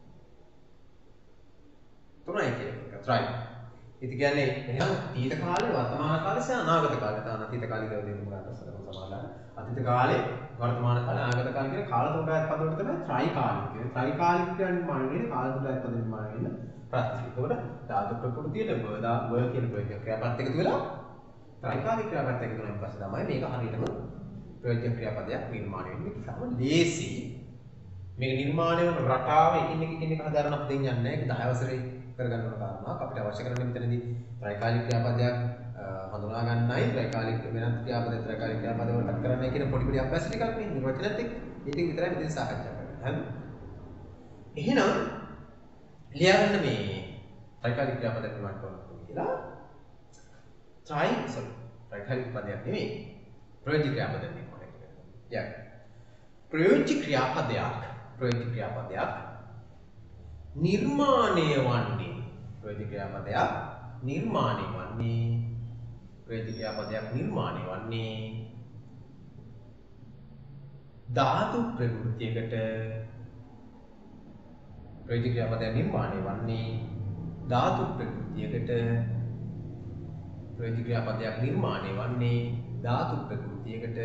තුනයි කියන එක. ත්‍රි. ඉතින් කියන්නේ එහෙනම් අතීත කාලේ, වර්තමාන කාලේ සහ අනාගත කාලේ. තාන අතීත කාලේ කියලා දෙන්න මොකක්ද සමානලා. අතීත කාලේ, වර්තමාන කාලේ, අනාගත කාලේ කියන කාල තුනකට පදවලට තමයි ත්‍රිකාලික කියන්නේ. ත්‍රිකාලික කියන්නේ මානෙන්නේ කාල තුනකට පදවලට මාන වෙන ප්‍රත්‍ය. ඒකට ධාතු ප්‍රකෘතියට ව දා ව කියන ප්‍රයෝජක ක්‍රියාපදයක් එකතු වෙලා ත්‍රිකාලික ක්‍රියාපදයක් එකතු වෙනාන් පස්සේ තමයි මේක හරියටම ප්‍රයෝජක ක්‍රියාපදයක් නිර්මාණය වෙන්නේ. මේක තමයි ලේසි. මේක නිර්මාණය වෙන රටාව එකින් එක එකින් එක හදාරන්න අපිට දෙන්නේ නැහැ. ඒක දහ වසරේ කරගන්න ඕන කාරණාවක්. අපිට අවශ්‍ය කරන්නේ මෙතනදී ත්‍රිකාලික ක්‍රියාපදයක් හඳුනා ගන්නයි, ත්‍රිකාලික වෙනත් ක්‍රියාපද ත්‍රිකාලික ක්‍රියාපද වලට කරන්නයි කියන පොඩි පොඩි අභ්‍යාස ටිකක් නේ නිර්වචනත් එක්ක. ඒක විතරයි මෙතන සාකච්ඡා කරන්නේ. හරිද? එහෙනම් ලියන්න මේ ත්‍රිකාලික ක්‍රියාපද නිර්මාණය කරනවා කියලා ත්‍රි sorry ත්‍රිකාලික පදයක් නෙමෙයි. ප්‍රයෝජක ක්‍රියාපද නිර්මාණය කරනවා. යා. ප්‍රයෝජක ක්‍රියාපදයක් ප්‍රයෝජක ක්‍රියාපදයක් නිර්මාණය වන්නේ ප්‍රයෝජක ක්‍රියාපදයක් නිර්මාණය වන්නේ ප්‍රයෝජක ක්‍රියාපදයක් නිර්මාණය වන්නේ ධාතු ප්‍රකෘතියකට ප්‍රයෝජක ක්‍රියාපදයක් නිර්මාණය වන්නේ ධාතු ප්‍රකෘතියකට ප්‍රයෝජක ක්‍රියාපදයක් නිර්මාණය වන්නේ ධාතු ප්‍රකෘතියකට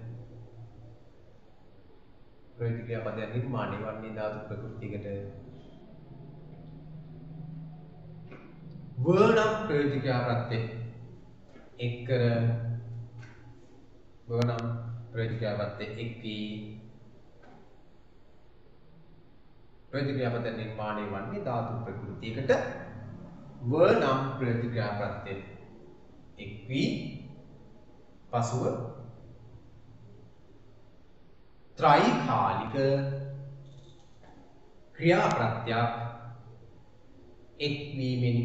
ප්‍රයෝජක ක්‍රියාපදයක් නිර්මාණය වන්නේ ධාතු ප්‍රකෘතියකට වර්ණ ප්‍රයෝජක ක්‍රියාපදයේ එක්කර වර්ණ ප්‍රයෝජක ක්‍රියාපදයේ එක්වි ප්‍රයෝජක ක්‍රියාපද නිර්මාණය වන්නේ ධාතු ප්‍රකෘතියකට වර්ණ ප්‍රයෝජක ක්‍රියාපදයේ එක්වි පසුව ත්‍රිකාලික ක්‍රියාප්‍රත්‍යක් එක්වීමෙන්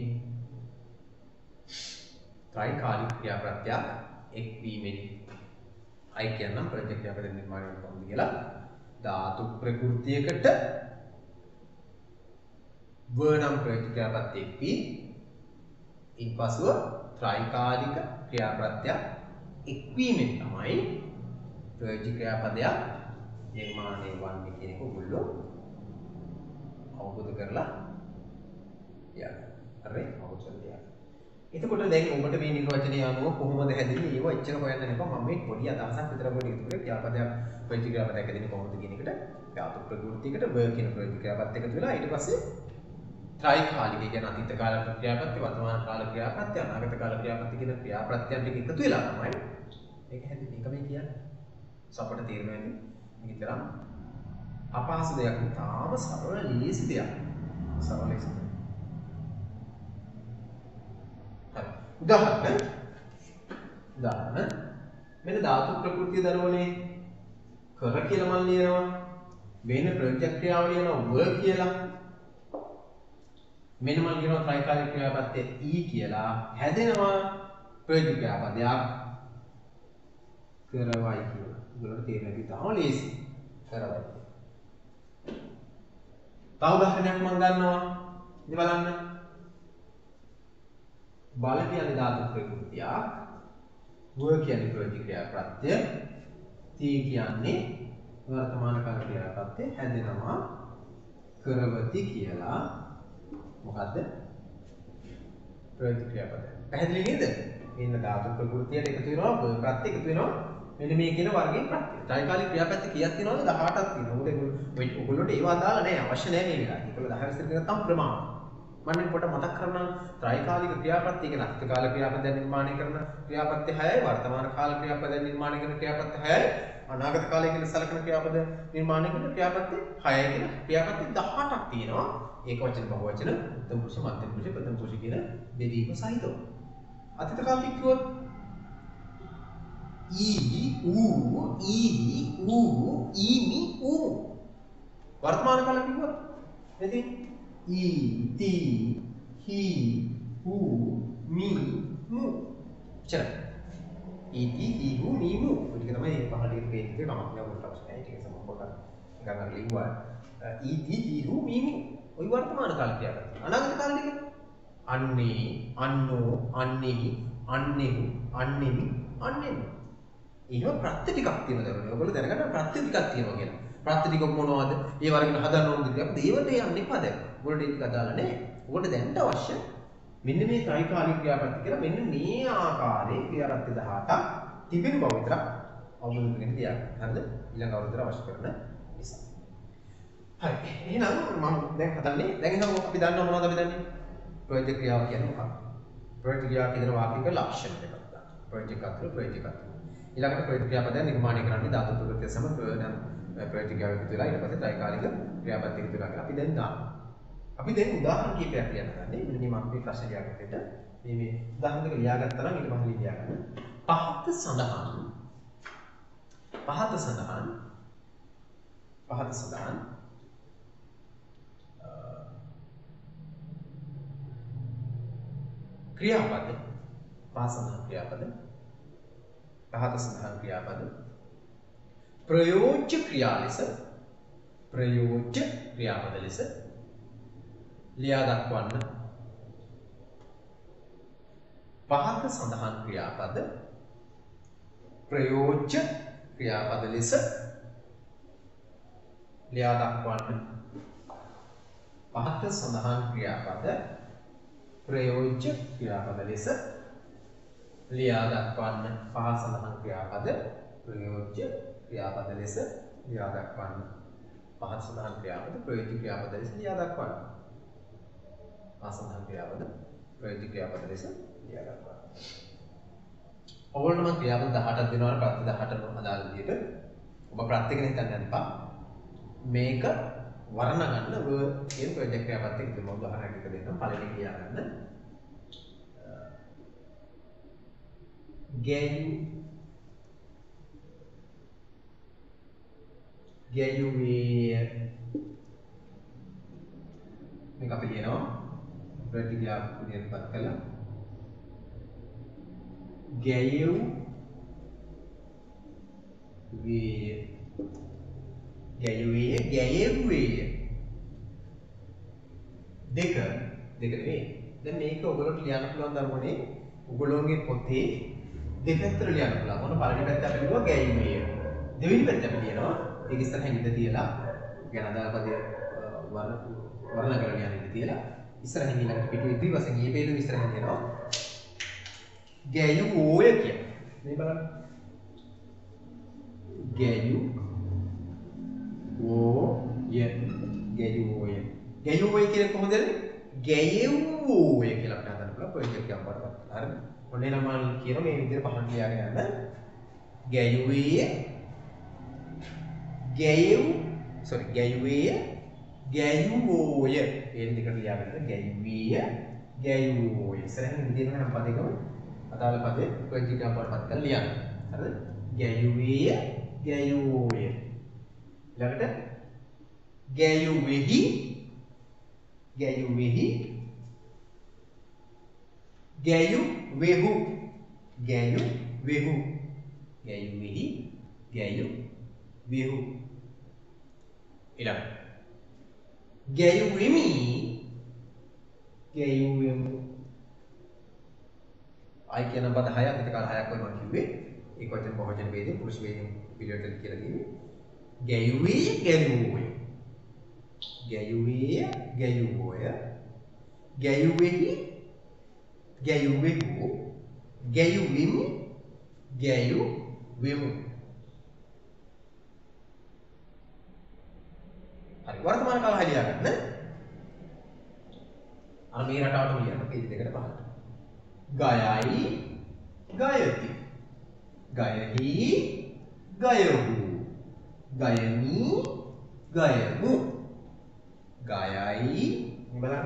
ත්‍රිකාලික ක්‍රියාප්‍රත්‍යක් එක්වීමෙන් අයි කියනම් ප්‍රයෝජක ක්‍රියාපද නිර්මාණය වෙන කොහොමද කියලා ධාතු ප්‍රකෘතියකට වර්ණ ප්‍රයෝජක ක්‍රියාපද එක්වි ඉන්පසුව ත්‍රිකාලික ක්‍රියාප්‍රත්‍යක් එක්වීමෙන් තමයි ප්‍රයෝජක ක්‍රියාපදයක් නිර්මාණය වන්නේ කියන එක ඔයගොල්ලෝ අවබෝධ කරලා යන්න. හරි? අවබෝධ කරලා යන්න. එතකොට දැන් ඔබට මේ නිර්වචනය අනුව කොහොමද හැදෙන්නේ? ඒව එච්චර හොයන්න එපා. මම මේ පොඩි අදහසක් විතර ඔබට ඉදිරි කරේ. ක්‍රියාපදයක් ප්‍රයෝජක ක්‍රියාපදයක් හැදෙන්නේ කොහොමද කියන එකට ධාතු ප්‍රකෘතියකට ව කියන ප්‍රයෝජක ක්‍රියාපදයක් එකතු වෙලා ඊට පස්සේ ත්‍රිකාලික කියන අතීත කාල ක්‍රියාපදය, වර්තමාන කාල ක්‍රියාපදය, අනාගත කාල ක්‍රියාපදය කියන ක්‍රියාප්‍රත්‍යයන් ටික එකතු වෙලා තමයි මේක හැදෙන්නේ. ඒක මේ කියන්නේ. සපට තීරණය වෙන්නේ. විතරක් අපහසු දෙයක් නෙවෙයි. තාම සරල ලීසි දෙයක්. සරල ලීසි දෙයක්. හරි. උදාහරණ උදාහරණ මෙන්න ධාතු ප්‍රകൃතිය දරුවනේ කර කියලා මම ලියනවා. වෙන ප්‍රොජෙක්ට් ක්‍රියාව ලියනවා වර් කියලා. මෙන්න මම ලියනවා ත්‍රිකාලික ක්‍රියාපදයේ E කියලා. හැදෙනවා ප්‍රොජෙක්ට් ක්‍රියාපදයක් කරවයි කියලා. උගලට තේරෙන්නේ තාම ලේසි. කරවයි. තව උදාහරණයක් මම ගන්නවා. ඉතින් බලන්න. බල කියන්නේ ධාතු ප්‍රകൃතියක්. වර් කියන්නේ ප්‍රොජෙක්ට් ක්‍රියාපදය. T කියන්නේ වර්තමාන කාල ක්‍රියාපදයේ හැදෙනවා කරවති කියලා. මොකද්ද? ප්‍රොජෙක්ට් ක්‍රියාපදය. පැහැදිලි නේද? මෙන්න ධාතු ප්‍රകൃතියට එකතු වෙනවා ප්‍රත්‍ය එකතු වෙනවා. මෙන්න මේ කියන වර්ගයේ ප්‍රත්‍ය. ත්‍රිකාලික ක්‍රියාපදය කීයක් තියෙනවද? දහඅටක් තියෙනවා. උගලට ඔයගොල්ලෝට ඒව අදාළ නැහැ. අවශ්‍ය නැහැ මේ වෙලාවේ. ඒකවල දහ විස්තර කරන තම ප්‍රමාණ. මම පොඩ මතක් කරනවා ත්‍රිකාලික ක්‍රියාපදය කියන අතීතකාල ක්‍රියාපදය නිර්මාණය කරන ක්‍රියාපදය හයයි වර්තමාන කාල ක්‍රියාපදය නිර්මාණය කරන ක්‍රියාපදය හයයි අනාගත කාලය කියන සලකන ක්‍රියාපද නිර්මාණය කරන ක්‍රියාපදය හයයි කියන ක්‍රියාපදය දහඅටක් තියෙනවා. ඒක වචන බහුව වචන උත්තම පුරුෂ මධ්‍යම පුරුෂ ප්‍රථම පුරුෂ කියන බෙදීම සහිතව. අතීත කාලේ කිව්වොත් ඊ ඌ ඊ ඌ ඊමි ඌ. වර්තමාන කාලේ කිව්වොත් එදින් ඊ ති හි ඌ මි මු. චර ඊ ති හි ඌ මි මු. ඔය ටික තමයි පහළින් පේන්නේ කමක් නෑ පොඩ්ඩක් අවශ්‍ය නැහැ. ටික සමහර පොඩ්ඩක් ගන්න ලිව්වා. ඊ ති හි ඌ මි මු. ඔය වර්තමාන කාල ක්‍රියාපද. අනාගත කාලේ එක අන්නේ අන්නෝ අන්නේහි අන්නේහු අන්නේමි අන්නේමු. එහෙම ප්‍රත්‍ය ටිකක් තියෙනවා දරුවනේ. ඔයගොල්ලෝ දැනගන්න ප්‍රත්‍ය ටිකක් තියෙනවා කියලා. ප්‍රත්‍ය ටික මොනවද? ඒ වර්ගන හදන්න ඕන දෙයක්. ඒවට යන්න එපා දැන්. ඔයගොල්ලෝ ඒක අදාළ නැහැ. ඔයගොල්ලෝ දැනට අවශ්‍ය මෙන්න මේ ත්‍රිකාලික ක්‍රියාපද කියලා මෙන්න මේ ආකාරයේ ක්‍රියාපද දහඅටක් තිබෙන බව විතරක් අවබෝධ කරගන්න තියාගන්න. හරිද? ඊළඟ අවුරුද්දට අවශ්‍ය කරන නිසා. හරි. එහෙනම් මම දැන් හදන්නේ දැන් එහෙනම් අපි දන්නවා මොනවද අපි දන්නේ? ප්‍රොජෙක්ට් ක්‍රියාව කියන්නේ මොකක්ද? ප්‍රොජෙක්ට් ක්‍රියාව කියන වාක්‍යයක ලක්ෂණ දෙකක් ගන්න. ප්‍රොජෙක්ට් අතර ප්‍රොජෙක්ට් අතර. ඊළඟට ප්‍රොජෙක්ට් ක්‍රියාපදයන් නිර්මාණය කරන්නේ ධාතු ප්‍රകൃතිය සමග නම් ප්‍රොජෙක්ට් ක්‍රියාව එකතු වෙලා ඊට පස්සේ ත්‍රිකාලික ක්‍රියාපද එකතු වෙලා කියලා අපි දැන් දානවා. අපි දැන් උදාහරණ කිහිපයක් ලියන්න ගන්නේ. මෙන්න මේ මම මේ ප්‍රශ්න ලියාගත්තට මේ මේ උදාහරණ දෙක ලියාගත්තා නම් ඊට පස්සේ ලියා ගන්න. පහත සඳහන් පහත සඳහන් පහත සඳහන් ක්‍රියාපද පාසන ක්‍රියාපද පහත සඳහන් ක්‍රියාපද ප්‍රයෝජ්‍ය ක්‍රියා ලෙස ප්‍රයෝජ්‍ය ක්‍රියාපද ලෙස ලියා දක්වන්න. පහත සඳහන් ක්‍රියාපද ප්‍රයෝජ්‍ය ක්‍රියාපද ලෙස ලියා දක්වන්න. පහත සඳහන් ක්‍රියාපද ප්‍රයෝජ්‍ය ක්‍රියාපද ලෙස ලියා දක්වන්න. පහ සඳහන් ක්‍රියාපද ප්‍රයෝජ්‍ය ක්‍රියාපද ලෙස ලියා දක්වන්න. පහ සඳහන් ක්‍රියාපද ප්‍රයෝජ්‍ය ක්‍රියාපද ලෙස ලියා දක්වන්න. පහ සඳහන් ක්‍රියාපද ප්‍රයෝජ්‍ය ක්‍රියාපද ලෙස ලියා දක්වන්න. ඔයගොල්ලෝ මම ක්‍රියාපද දහඅටක් දෙනවා ප්‍රත්‍ය දහඅටම අදාළ විදිහට ඔබ ප්‍රත්‍ය කෙනෙක් හිතන්න යන්න එපා. මේක වර්ණ ගන්න ඔබ කියන ප්‍රොජෙක්ට් ක්‍රියාපද එක තුන උදාහරණයක් එක දෙන්නම්. පළවෙනි ලියා ගන්න. ගැයු ගැයුවේ මේක අපි කියනවා ප්‍රතික්‍රියා විදිහටපත් කළා. ගැයු වේ ගැයුවේ ගැයෙව්වේ දෙක දෙක නෙවෙයි. දැන් මේක ඔයගොල්ලෝට ලියන්න පුළුවන් දරුවනේ ඔයගොල්ලෝගේ පොතේ දෙපැත්තට ලියන්න පුළුවන්. මොන පළවෙනි පැත්ත අපි ලියුවා ගැයුවේ. දෙවෙනි පැත්ත අපි ලියනවා ඒක ඉස්සරහින් ඉඳ තියලා ගැන අදාළ පදේ වර්ණ වර්ණ කරගෙන යන ඉඳ තියලා ඉස්සරහින් ඊළඟට පිටුවේ ද්වි වශයෙන් ඊ පෙළු ඉස්සරහින් යනවා. ගැයුවෝය කියන්නේ. මේ බලන්න. ගැයු ඕය ගැයුවෝය. ගැයුවෝය කියන්නේ කොහොමද? ගැයෙව්වෝය කියලා අපිට හදන්න පුළුවන් ප්‍රොජෙක්ට් එකක් වඩපත්. හරිද? ඔන්න එනම් මම කියන මේ විදිහට පහන් ලියාගෙන යන්න. ගැයුවේ ගැයෙව් sorry ගැයුවේය ගැයුවෝය මේ දෙකට ලියාගන්න ගැයුවේය ගැයුවෝය ඉස්සරහින් විදිහට නම් පදයකම අදාළ පදේ ප්‍රයෝජිත ක්‍රියාපදපත් කරලා ලියන්න හරිද ගැයුවේය ගැයුවෝය ඊළඟට ගැයුවේහි ගැයුවේහි ගැයුවෙහු ගැයුවෙහු ගැයුවෙහි ගැයුවෙහු ඊළඟ ගැයුවෙමි ගැයුවෙමු ආයි කියන පද හයක් විතර කාල හයක් වගේ මම කිව්වේ ඒක වචන බහුවචන වේදේ පුරුෂ වේදේ පිළිවෙලට කියලා කිව්වේ ගැයුවේ ගැයුවෝය ගැයුවේ ගැයුවෝය ගැයුවෙහි ගැයුවෙහු ගැයුවෙමි ගැයුවෙමු හරි වර්තමාන කාල හරියා ගන්න අර මේ රටාවට ලියන්න පේජ් දෙකට පහළට ගයයි ගයති ගයහි ගයහු ගයමි ගයමු ගයයි බලන්න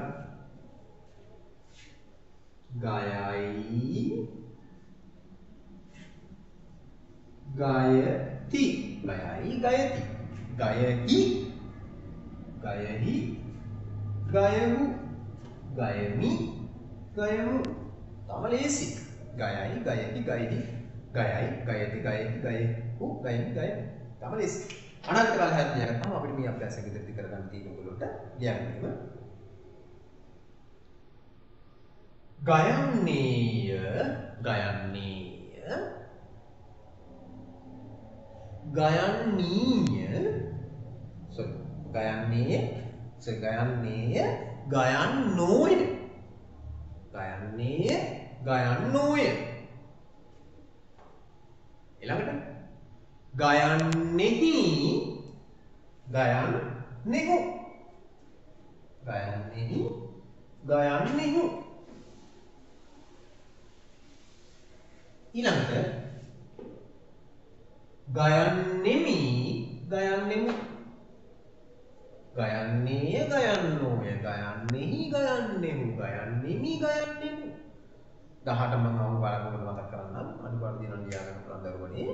ගයයි ගයති ගයයි ගයති ගයහි ගයහි ගයහු ගයමි ගයමු තම ලේසි ගයයි ගයති ගයහි ගයයි ගයති ගයහි ගයහු ගයමි ගයමු තම ලේසි අනාගත කාල හැදෙන යන තමයි අපිට මේ අභ්‍යාසය ඉදිරියට කරගන්න තියෙන ඔයගොල්ලන්ට ලියන්න ගයන්නේය ගයන්නේය ගයන්නීය sorry ගයන්නේය sorry ගයන්නේය ගයන්නෝය ගයන්නේය ගයන්නෝය ඊළඟට ගයන්නේහි ගයන්නෙහු ගයන්නේහි ගයන්නෙහු ඊළඟට ගයන්නෙමි ගයන්නෙමු ගයන්නේය ගයන්නෝය ගයන්නෙහි ගයන්නෙමු ගයන්නෙමි ගයන්නෙමු දහට මම අවු බලනකොට මතක් කරන්නම් අනිවාර්ය දිනන ලියා ගන්න පුළුවන් දරුවනේ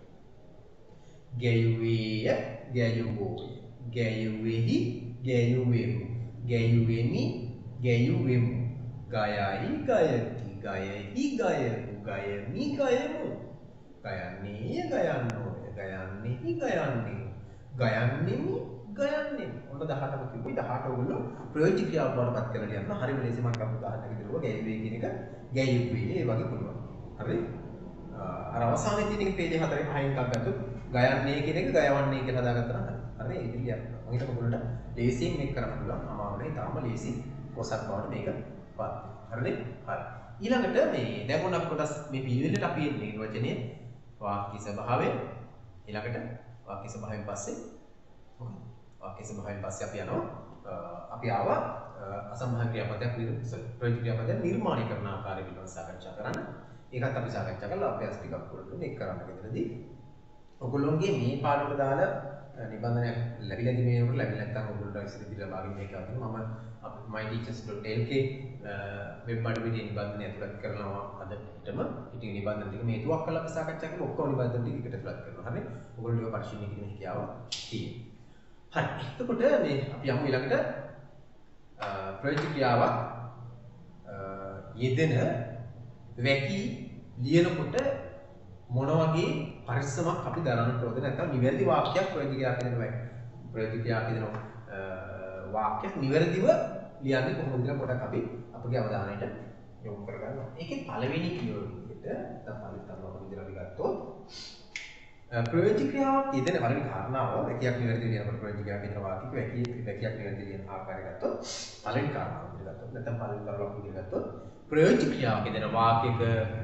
ගැයුවේය ගැයුවෝය ගැයුවේහි ගැයුවෙමු ගැයුවෙමි ගැයුවෙමු ගයයි ගයති ගයෙහි ගයමු ගයමි ගයමු ගයන්නේය ගයන්නෝය ගයන්නෙහි ගයන්නෙමු ගයන්නෙමි ගයන්නෙමු ඔන්න දහටම කිව්වේ දහට ඔයගොල්ලෝ ප්‍රයෝජිත ක්‍රියාව බවට පත් කරලා ලියන්න හරිම ලේසි මම කපු උදාහරණයක් විදිහට ගැයුවේ කියන එක ගැයුවේ ඒ වගේ පුළුවන් හරි අර අවසානයේ තියෙන එක පේජ් හතරේ පහෙන් එකක් ගත්තොත් ගයන්නේ කියන එක ගයවන්නේ කියලා හදාගත්තා නම් හරි ඒ විදිහට මම හිතන ඔයගොල්ලන්ට ලේසියෙන් මේක කරන්න පුළුවන් අමාරුනේ තාම ලේසි කොසක් බවට මේක පත් හරිනේ හරි ඊළඟට මේ දැන් මොන අපි කොටස් මේ පිළිවෙලට අපි එන්නේ වචනේ වාක්‍ය ස්වභාවය ඊළඟට වාක්‍ය ස්වභාවයෙන් පස්සේ මොකද වාක්‍ය ස්වභාවයෙන් පස්සේ අපි යනවා අපි ආවා අසම්භාව්‍ය ක්‍රියාපදයක් ප්‍රයෝජන ක්‍රියාපදයක් නිර්මාණය කරන ආකාරය පිළිබඳව සාකච්ඡා කරන්න ඒකත් අපි සාකච්ඡා කරලා අභ්‍යාස ටිකක් කරලා මේක කරන්න ගෙදරදී ඔයගොල්ලෝගේ මේ පාඩමට දාලා නිබන්ධනයක් ලැබිලාද මේ වල ලැබිලා නැත්නම් ඔයගොල්ලෝ ඉස්සර දිලා භාගින් මේක අදිනවා මම my teachers dot l k web අඩවියේ නිබන්ධනය ඇතුළත් කරනවා අදටම ඉතින් නිබන්ධන ටික මේ තුවක් කළා අපි සාකච්ඡා කරලා ඔක්කොම නිබන්ධන ටික එකට ඇතුළත් කරනවා හරිනේ ඔයගොල්ලෝ ඒක පරිශීලනය කිරීමේ හැකියාව තියෙනවා හරි එතකොට මේ අපි යමු ඊළඟට ප්‍රයෝජන ක්‍රියාවක් යෙදෙන වැකි ලියනකොට මොන වගේ පරිස්සමක් අපි දරන්නට ඕනද නැත්නම් නිවැරදි වාක්‍යයක් ප්‍රයෝජන ක්‍රියාවක් කියන ප්‍රයෝජන ක්‍රියාවක් කියන වාක්‍යයක් නිවැරදිව ලියන්නේ කොහොමද කියලා පොඩක් අපි අපගේ අවධානයට යොමු කරගන්නවා. ඒකේ පළවෙනි කියෝර විදිහට තමයි තමයි අපි විදිහට අපි ගත්තොත් ප්‍රයෝජන ක්‍රියාවක් යෙදෙන පළවෙනි කාරණාව වැකියක් නිවැරදිව ලියනකොට ප්‍රයෝජන ක්‍රියාවක් කියන වාක්‍යක වැකිය වැකියක් නිවැරදිව ලියන ආකාරය ගත්තොත් පළවෙනි කාරණාව විදිහට ගත්තොත් නැත්නම් පළවෙනි කාරණාව විදිහට ගත්තොත් ප්‍රයෝජන ක්‍රියාවක් යෙදෙන වාක්‍යක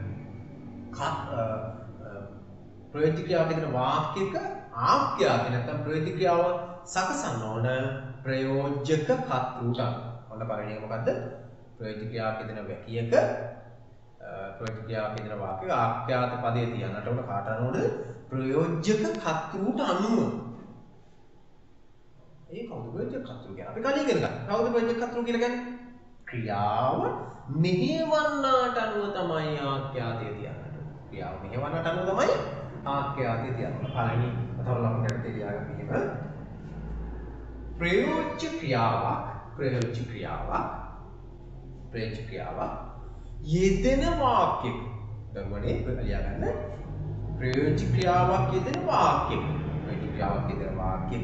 ප්‍රයෝජන ක්‍රියාවක් යෙදෙන වාක්‍යක ආඛ්‍යාත නැත්නම් ප්‍රයෝජන ක්‍රියාව සකසන්න ඕන ප්‍රයෝජක කර්තෘට ඔන්න පළවෙනි එක මොකද්ද ප්‍රයෝජන ක්‍රියාවක් යෙදෙන වැකියක ප්‍රයෝජන ක්‍රියාවක් යෙදෙන වාක්‍යක ආඛ්‍යාත පදයේ තියන්නට ඕන කාට අනුවද ප්‍රයෝජක කර්තෘට අනුව ඒ කවුද ප්‍රයෝජක කර්තෘ කියන්නේ? අපි කලින් ඉගෙන ගත්තා. කවුද ප්‍රයෝජක කර්තෘ කියලා කියන්නේ? ක්‍රියාව මෙහෙවන්නාට අනුව තමයි ආඛ්‍යාතය තියන්නේ. ක්‍රියාව මෙහෙවන්නාට අනුව තමයි ආඛ්‍යාතය තියන්නේ. පළවෙනි අතර ලකුණට තියාගන්න මෙහෙම. ප්‍රයෝජ්‍ය ක්‍රියාවක් ප්‍රයෝජ්‍ය ක්‍රියාවක් ප්‍රයෝජ්‍ය ක්‍රියාවක් යෙදෙන වාක්‍යයක දරුවනේ ලියා ගන්න. ප්‍රයෝජ්‍ය ක්‍රියාවක් යෙදෙන වාක්‍යයක ප්‍රයෝජ්‍ය ක්‍රියාවක් යෙදෙන වාක්‍යයක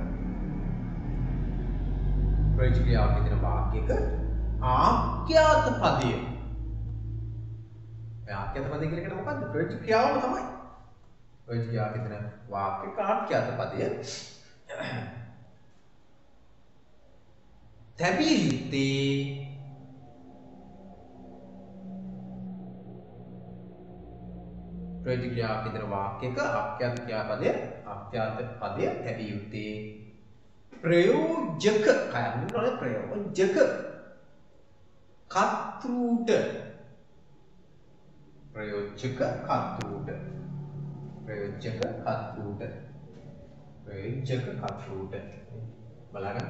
ප්‍රයෝජ්‍ය ක්‍රියාවක් යෙදෙන වාක්‍යයක ආඛ්‍යාත පදය. ඒ ආඛ්‍යාත පදය කියන එකට මොකද්ද? ප්‍රයෝජ්‍ය ක්‍රියාවම තමයි. ප්‍රයෝජ්‍ය ක්‍රියාවක් යෙදෙන වාක්‍යයක ආඛ්‍යාත පදය තැබිය යුත්තේ ප්‍රයෝජ්‍ය ක්‍රියාවක් යෙදෙන වාක්‍යයක ආඛ්‍යාත ක්‍රියාපදය ආඛ්‍යාත පදය තැබිය යුත්තේ ප්‍රයෝජක කයන්නේ ප්‍රයෝජක කර්තෘට ප්‍රයෝජක කර්තෘට ප්‍රයෝජක කර්තෘට ප්‍රයෝජක කර්තෘට බලන්න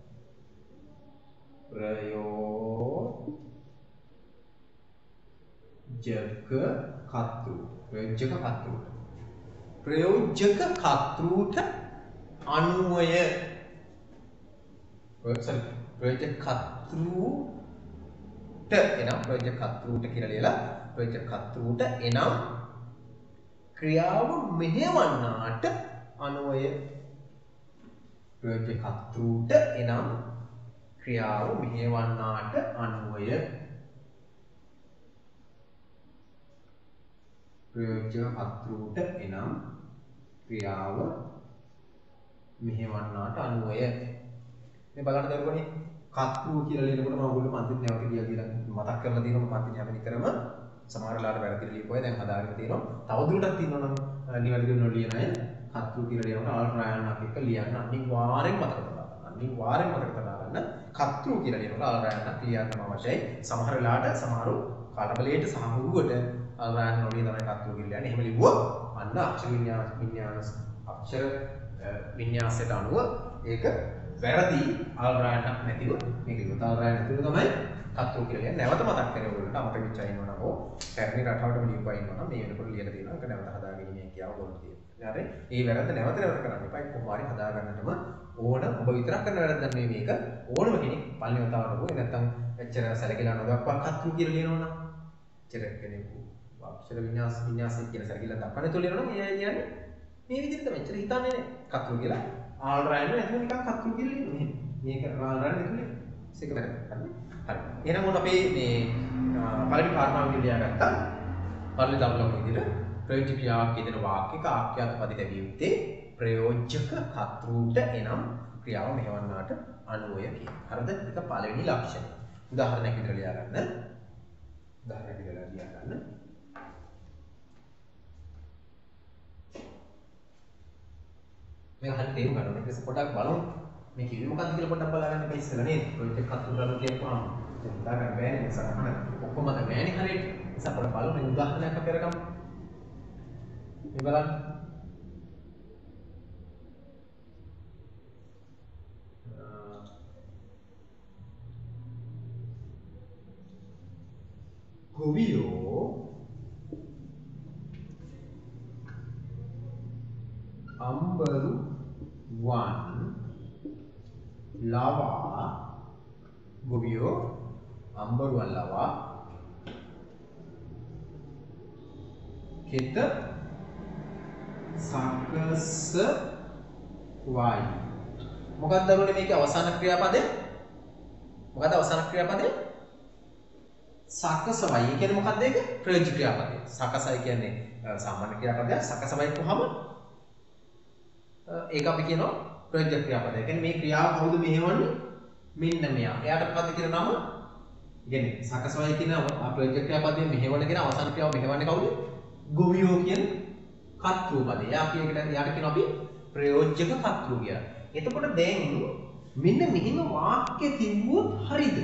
ප්‍රයෝජක කර්තෘ ප්‍රයෝජක කර්තෘට ප්‍රයෝජක කර්තෘට අන්වය sorry ප්‍රයෝජක කර්තෘට එනම් ප්‍රයෝජක කර්තෘට කියලා ලියලා ප්‍රයෝජක කර්තෘට එනම් ක්‍රියාව මෙහෙවන්නාට අන්වය ප්‍රයෝජක කර්තෘට එනම් ක්‍රියාව මෙහෙවන්නාට අන්වය ප්‍රයෝජක කර්තෘට එනම් ක්‍රියාව මෙහෙවන්නාට අන්වය මේ බලන්න දරුවනේ කර්තෘ කියලා ලියනකොට මම ඔයගොල්ලෝ මන්ත්‍රී නැවත කියලා දීලා මතක් කරලා තියෙනවා මන්ත්‍රී නැවත නිතරම සමහර වෙලාවට වැරදි ලියපුවා දැන් හදාගෙන තියෙනවා තවදුරටත් තියෙනවා නම් නිවැරදිව නොලියන අය කර්තෘ කියලා ලියනකොට ආල්රායන්ක් එක්ක ලියන්න අනිවාර්යෙන් මතක තබා අනිවාර්යෙන් මතක තබා ගන්න කර්තෘ කියලා ලියනකොට ආල්රායන්ක් ලියන්නම අවශ්‍යයි සමහර වෙලාවට සමහරු කලබලයට සහ හුරුවට ආල්රායන් නොලිය තමයි කර්තෘ කියලා ලියන්නේ එහෙම ලිව්වොත් අන්න අක්ෂර විඤ්ඤාණ විඤ්ඤාණ අක්ෂර විඤ්ඤාසයට අනුව ඒක වැරදි ආල්රායන්ක් නැතිව මේක ඉවත ආල්රායන් නැතිව තමයි කර්තෘ කියලා ලියන්නේ නැවත මතක් කරේ ඔයගොල්ලන්ට අමතක වෙච්ච අය ඉන්නවනම් ඕ පැරණි රටාවටම ලියපුවා ඉන්නවනම් මේ වෙනකොට ලියලා තියෙනවා ඒක නැවත හදාගැනීමේ කියාව ඔයගොල්ලෝ තියෙනවා හරි ඒ වැරද්ද නැවත නැවත කරන්න එපා ඒක කොහොම හරි හදාගන්නටම ඕන ඔබ විතරක් කරන වැරද්දක් නෙවෙයි මේක ඕනම කෙනෙක් පළවෙනි වතාවට හෝ නැත්නම් එච්චර සැලකිලා නොදක්වා කර්තෘ කියලා ලියනවනම් එච්චර කෙනෙක් අක්ෂර විඤ්ඤාස විඤ්ඤාසය කියන සැලකිලා දක්වන්න තුල ලියනවනම් ඒ කියන්නේ මේ විදිහට තමයි එච්චර හිතන්නේ නැහැ කර්තෘ කියලා ආල්රායන් නැත්නම් නිකන් කර්තෘ කියලා ලියන්නේ මේක ආල්රායන් දෙකනේ ඒක වැරදි හරි එහෙනම් මොකද අපි මේ පළවෙනි කාරණාව විදිහට ලියාගත්තා පළවෙනි දවලක විදිහට ප්‍රයෝජ්‍ය ක්‍රියාවක් යෙදෙන වාක්‍යයක ආඛ්‍යාත පද ලැබිය යුත්තේ ප්‍රයෝජක කර්තෘට එනම් ක්‍රියාව මෙහෙවන්නාට අන්වය කියන. හරිද? ඒක පළවෙනි ලක්ෂණය. උදාහරණයක් විදිහට ලියා ගන්න. උදාහරණයක් විදිහට ලියා ගන්න. මේක හරියට තේරුම් ගන්න ඕනේ. ඒක පොඩ්ඩක් බලමු. මේ කිව්වේ මොකක්ද කියලා පොඩ්ඩක් බලගන්න ඉතින් ඉස්සෙල්ලා නේද? ප්‍රොජෙක්ට් එකක් හතුරලා කියපුවාම හිතා ගන්න බෑනේ මේ සරහන. ඔක්කොම අද බෑනේ හරියට. නිසා පොඩ්ඩක් බලමු මේ උදාහරණයක් අපි අරගමු. මේ බලන්න. ගොවියෝ අම්බරු වන් ලවා ගොවියෝ අම්බරුවන් ලවා කෙත සකස වයි මොකක්ද දරුවනේ මේකේ අවසාන ක්‍රියාපදය මොකක්ද අවසාන ක්‍රියාපදය සකසවයි. ඒ කියන්නේ මොකක්ද ඒක? ප්‍රයෝජ්‍ය ක්‍රියාපදය. සකසයි කියන්නේ සාමාන්‍ය ක්‍රියාපදයක්. සකසවයි කොහම ඒක අපි කියනවා ප්‍රයෝජ්‍ය ක්‍රියාපදය. ඒ කියන්නේ මේ ක්‍රියාව කවුද මෙහෙවන්නේ? මෙන්න මෙයා. එයාට මොකක්ද කියන නම? කියන්නේ සකසවයි කියන ප්‍රයෝජ්‍ය ක්‍රියාපදයේ මෙහෙවන කියන අවසාන ක්‍රියාව මෙහෙවන්නේ කවුද? ගොවියෝ කියන කර්තෘ පදය. එයා කියකට එයාට කියන අපි ප්‍රයෝජක කර්තෘ කියලා. එතකොට දැන් මෙන්න මෙහෙම වාක්‍ය තිබුවොත් හරියද?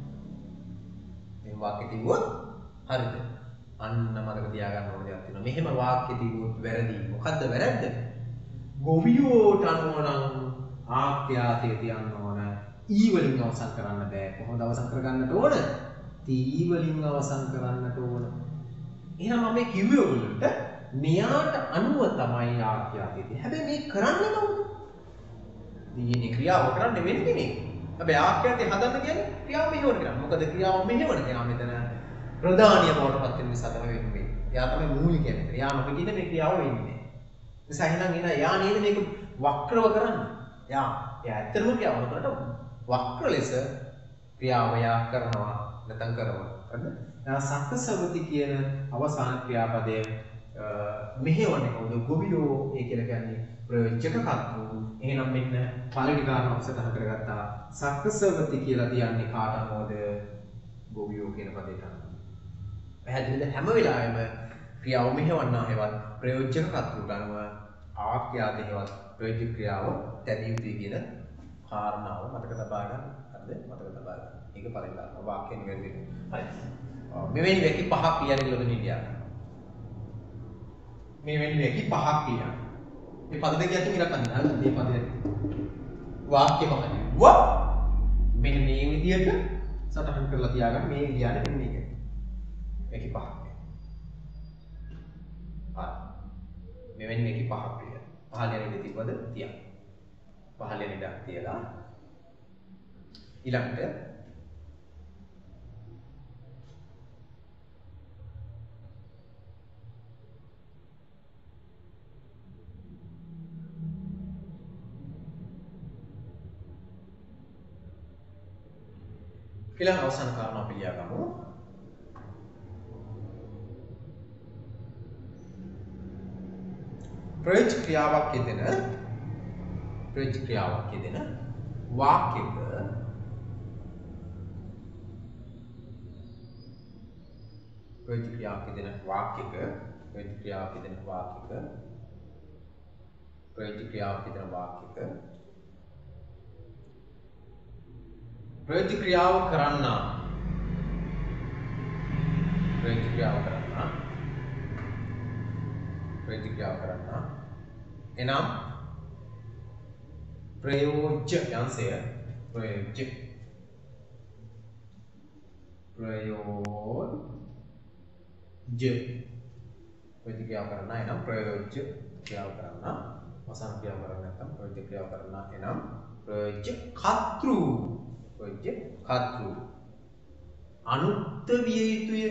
වාක්‍ය තිබුවොත් හරිද? අන්න මතක තියාගන්න ඕන දෙයක් තියෙනවා. මෙහෙම වාක්‍ය තිබුවොත් වැරදි. මොකද්ද වැරද්ද? ගොවියෝට අනුව නම් ආඛ්‍යාතයේ තියන්න ඕන. ඊ වලින් අවසන් කරන්න බෑ. කොහොමද අවසන් කරගන්නට ඕන? තී වලින් අවසන් කරන්නට ඕන. එහෙනම් මම මේ කිව්වේ ඔයගොල්ලන්ට මෙයාට අනුව තමයි ආඛ්‍යාතයේ. හැබැයි මේ කරන්නේ කවුද? දීනේ ක්‍රියාව කරන්නේ වෙන කෙනෙක්. හැබැයි ආඛ්‍යාතයේ හදන්න කියන්නේ ක්‍රියාව මෙහෙවන කෙනා. මොකද ක්‍රියාව මෙහෙවන කෙනා මෙතන ප්‍රධානිය බවට පත් වෙන නිසා තමයි වෙන්නේ. එයා තමයි මූලිකයම. එයා නොකිටින මේ ක්‍රියාව වෙන්නේ. නිසා එහෙනම් එන එයා නේද මේක වක්‍රව කරන්නේ. එයා එයා ඇත්තටම ක්‍රියාව කරනකොට වක්‍ර ලෙස ක්‍රියාව යා කරනවා නැත්නම් කරනවා. හරිද? එයා සක්කසවති කියන අවසාන ක්‍රියාපදය මෙහෙවන්නේ කවුද? ගොවියෝ ඒ කියලා කියන්නේ ප්‍රයෝජක කර්තෘ. එහෙනම් මෙන්න පළවෙනි කාරණාව සටහන් කරගත්තා. සක්කසවති කියලා කියන්නේ කාට අනුවද? ගොවියෝ කියන පදයට අනුව. පැහැදිලිද? හැම වෙලාවෙම ක්‍රියාව මෙහෙවන්නා හේවත් ප්‍රයෝජක කර්තෘට අනුව ආඛ්‍යාතේවත් ප්‍රයෝජක ක්‍රියාව තැබිය යුතුයි කියන කාරණාව මතක තබා ගන්න. හරිද? මතක තබා ගන්න. ඒක පළවෙනි කාරණාව. වාක්‍ය නිවැරදි. හරි. මෙවැනි වැකි පහක් කියන්නේ ලොදන ඉන්දියාව. මෙවැනි වැකි පහක් කියන්නේ. මේ පද දෙක අතරින් ඉරක් අඳින්න. හරිද? මේ පදේ වාක්‍ය පහයි. වා මෙන්න මේ විදියට සටහන් කරලා තියාගන්න. මේ කියන්නේ මෙන්න මේක. වැකි පහක්. හරි. මෙවැනි වැකි පහක් කියන්නේ. පහල යන ඉඳ තිබ්බද? තියන්න. පහල යන ඉඩක් තියලා ඊළඟට ඊළඟ අවසාන කාරණාව පිළියා ගමු. ප්‍රයෝජක ක්‍රියාවක් යෙදෙන ප්‍රයෝජක ක්‍රියාවක් යෙදෙන වාක්‍යක ප්‍රයෝජක ක්‍රියාවක් යෙදෙන වාක්‍යක ප්‍රයෝජක ක්‍රියාවක් යෙදෙන වාක්‍යක ප්‍රයෝජක ක්‍රියාවක් යෙදෙන වාක්‍යක ප්‍රයෝජක ක්‍රියාව කරන්නා ප්‍රයෝජක ක්‍රියාව කරන්නා ප්‍රයෝජක ක්‍රියාව කරන්නා එනම් ප්‍රයෝජ්‍ය යන්සය ප්‍රයෝජ්‍ය ප්‍රයෝජ්‍ය ප්‍රයෝජක ක්‍රියාව කරන්නා එනම් ප්‍රයෝජ්‍ය ක්‍රියාව කරන්නා අවසාන ක්‍රියාව කරන්නේ නැත්නම් ප්‍රයෝජක ක්‍රියාව කරන්නා එනම් ප්‍රයෝජ්‍ය කර්තෘ ප්‍රයෝජ්‍ය කර්තෘ අනුත්ත විය යුතුය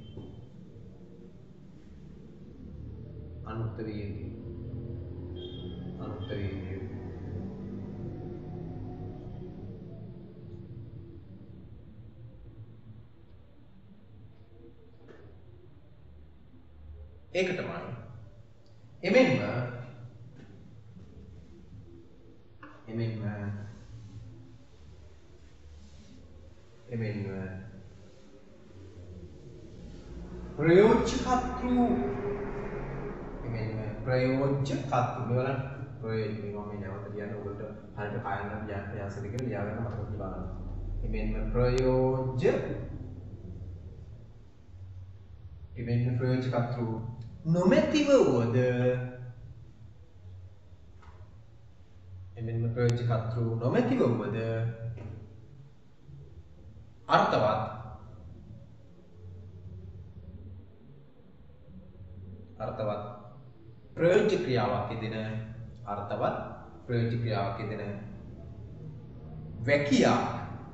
අනුත්ත විය යුතුය අනුත්ත විය යුතුය ඒක තමයි එමෙන්ම එමෙන්ම එමෙන්ම ප්‍රයෝජ්‍ය කර්තෘ එමෙන්ම ප්‍රයෝජ්‍ය කර්තෘ මෙවල ප්‍රයෝජ්‍ය මම මේ නැවත කියන්න ඔබට හරියට කායන ප්‍රයාස දෙක ලියාගන්න මතක තියාගන්න. එමෙන්ම ප්‍රයෝජ්‍ය එමෙන්ම ප්‍රයෝජ්‍ය කර්තෘ නොමැතිව වුවද එමෙන්ම ප්‍රයෝජ්‍ය කර්තෘ නොමැතිව වුවද අර්ථවත් අර්ථවත් ප්‍රයෝජ්‍ය ක්‍රියාවක් යෙදෙන අර්ථවත් ප්‍රයෝජ්‍ය ක්‍රියාවක් යෙදෙන වැකියා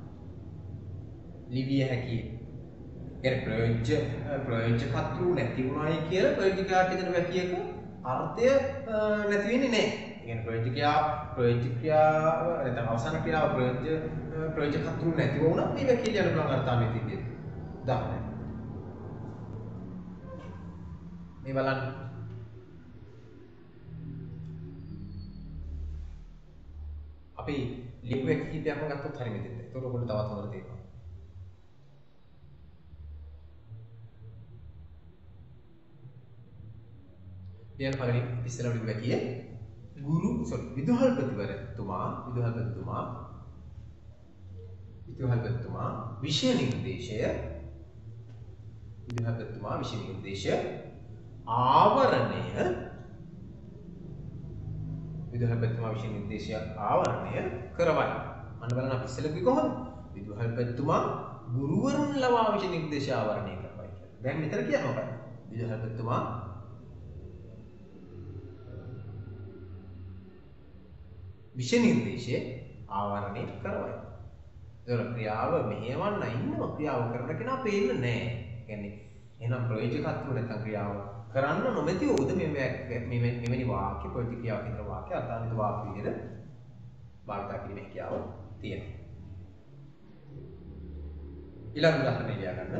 ලිවිය හැකියි. ඒ ප්‍රයෝජ්‍ය ප්‍රයෝජ්‍ය කර්තෘ නැති වුණායි කියලා ප්‍රයෝජ්‍ය ක්‍රියාවක් යෙදෙන වැකියක අර්ථය නැති වෙන්නේ නැහැ. කියන්නේ ප්‍රයෝජ්‍ය ක්‍රියාව ප්‍රයෝජ්‍ය ක්‍රියාව නැත්නම් අවසාන ක්‍රියාව ප්‍රයෝජ්‍ය ප්‍රයෝජක කර්තෘ නැතිව වුණා මේ වැකිය කියන පුළුවන් අර්ථාන්විත විදියට. උදාහරණයක්. මේ බලන්න. අපි ලිප් එක කීපයක්ම ගත්තොත් හරිය මෙතෙන්ද. ඒකට ඔයගොල්ලෝ තවත් හොඳට තේරෙනවා. ඊයන් පළවෙනි ඉස්සෙල්ලා ලිප් වැකියේ ගුරු සොරි විදුහල්පතිවරතුමා විදුහල්පතිතුමා විදුහල්පතිතුමා විෂය නිර්දේශය විදුහල්පතිතුමා විෂය නිර්දේශය ආවරණය විදුහල්පතිතුමා විසින් නිර්දේශයක් ආවරණය කරවයි. අන්න බලන්න අපි ඉස්සෙල්ලා කිව්වේ කොහොමද? විදුහල්පතිතුමා ගුරුවරුන් ලවා විසින් නිර්දේශය ආවරණය කරවයි කියලා. දැන් මෙතන කියනවා මොකක්ද? විදුහල්පතිතුමා විෂය නිර්දේශයේ ආවරණය කරවයි. ඒක ක්‍රියාව මෙහෙවන්න ඉන්නවා ක්‍රියාව කරන කෙනා පේන්නේ නැහැ. කියන්නේ එහෙනම් ප්‍රයෝජකත්වය නැත්නම් ක්‍රියාව කරන්න නොමැති උද මේ මෙවැනි වාක්‍ය ප්‍රතික්‍රියාවක් විතර වාක්‍ය අර්ථාන්විත වාක්‍ය විදිහට වාර්තා කිරීමේ හැකියාව තියෙනවා. ඊළඟ උදාහරණය ලියා ගන්න.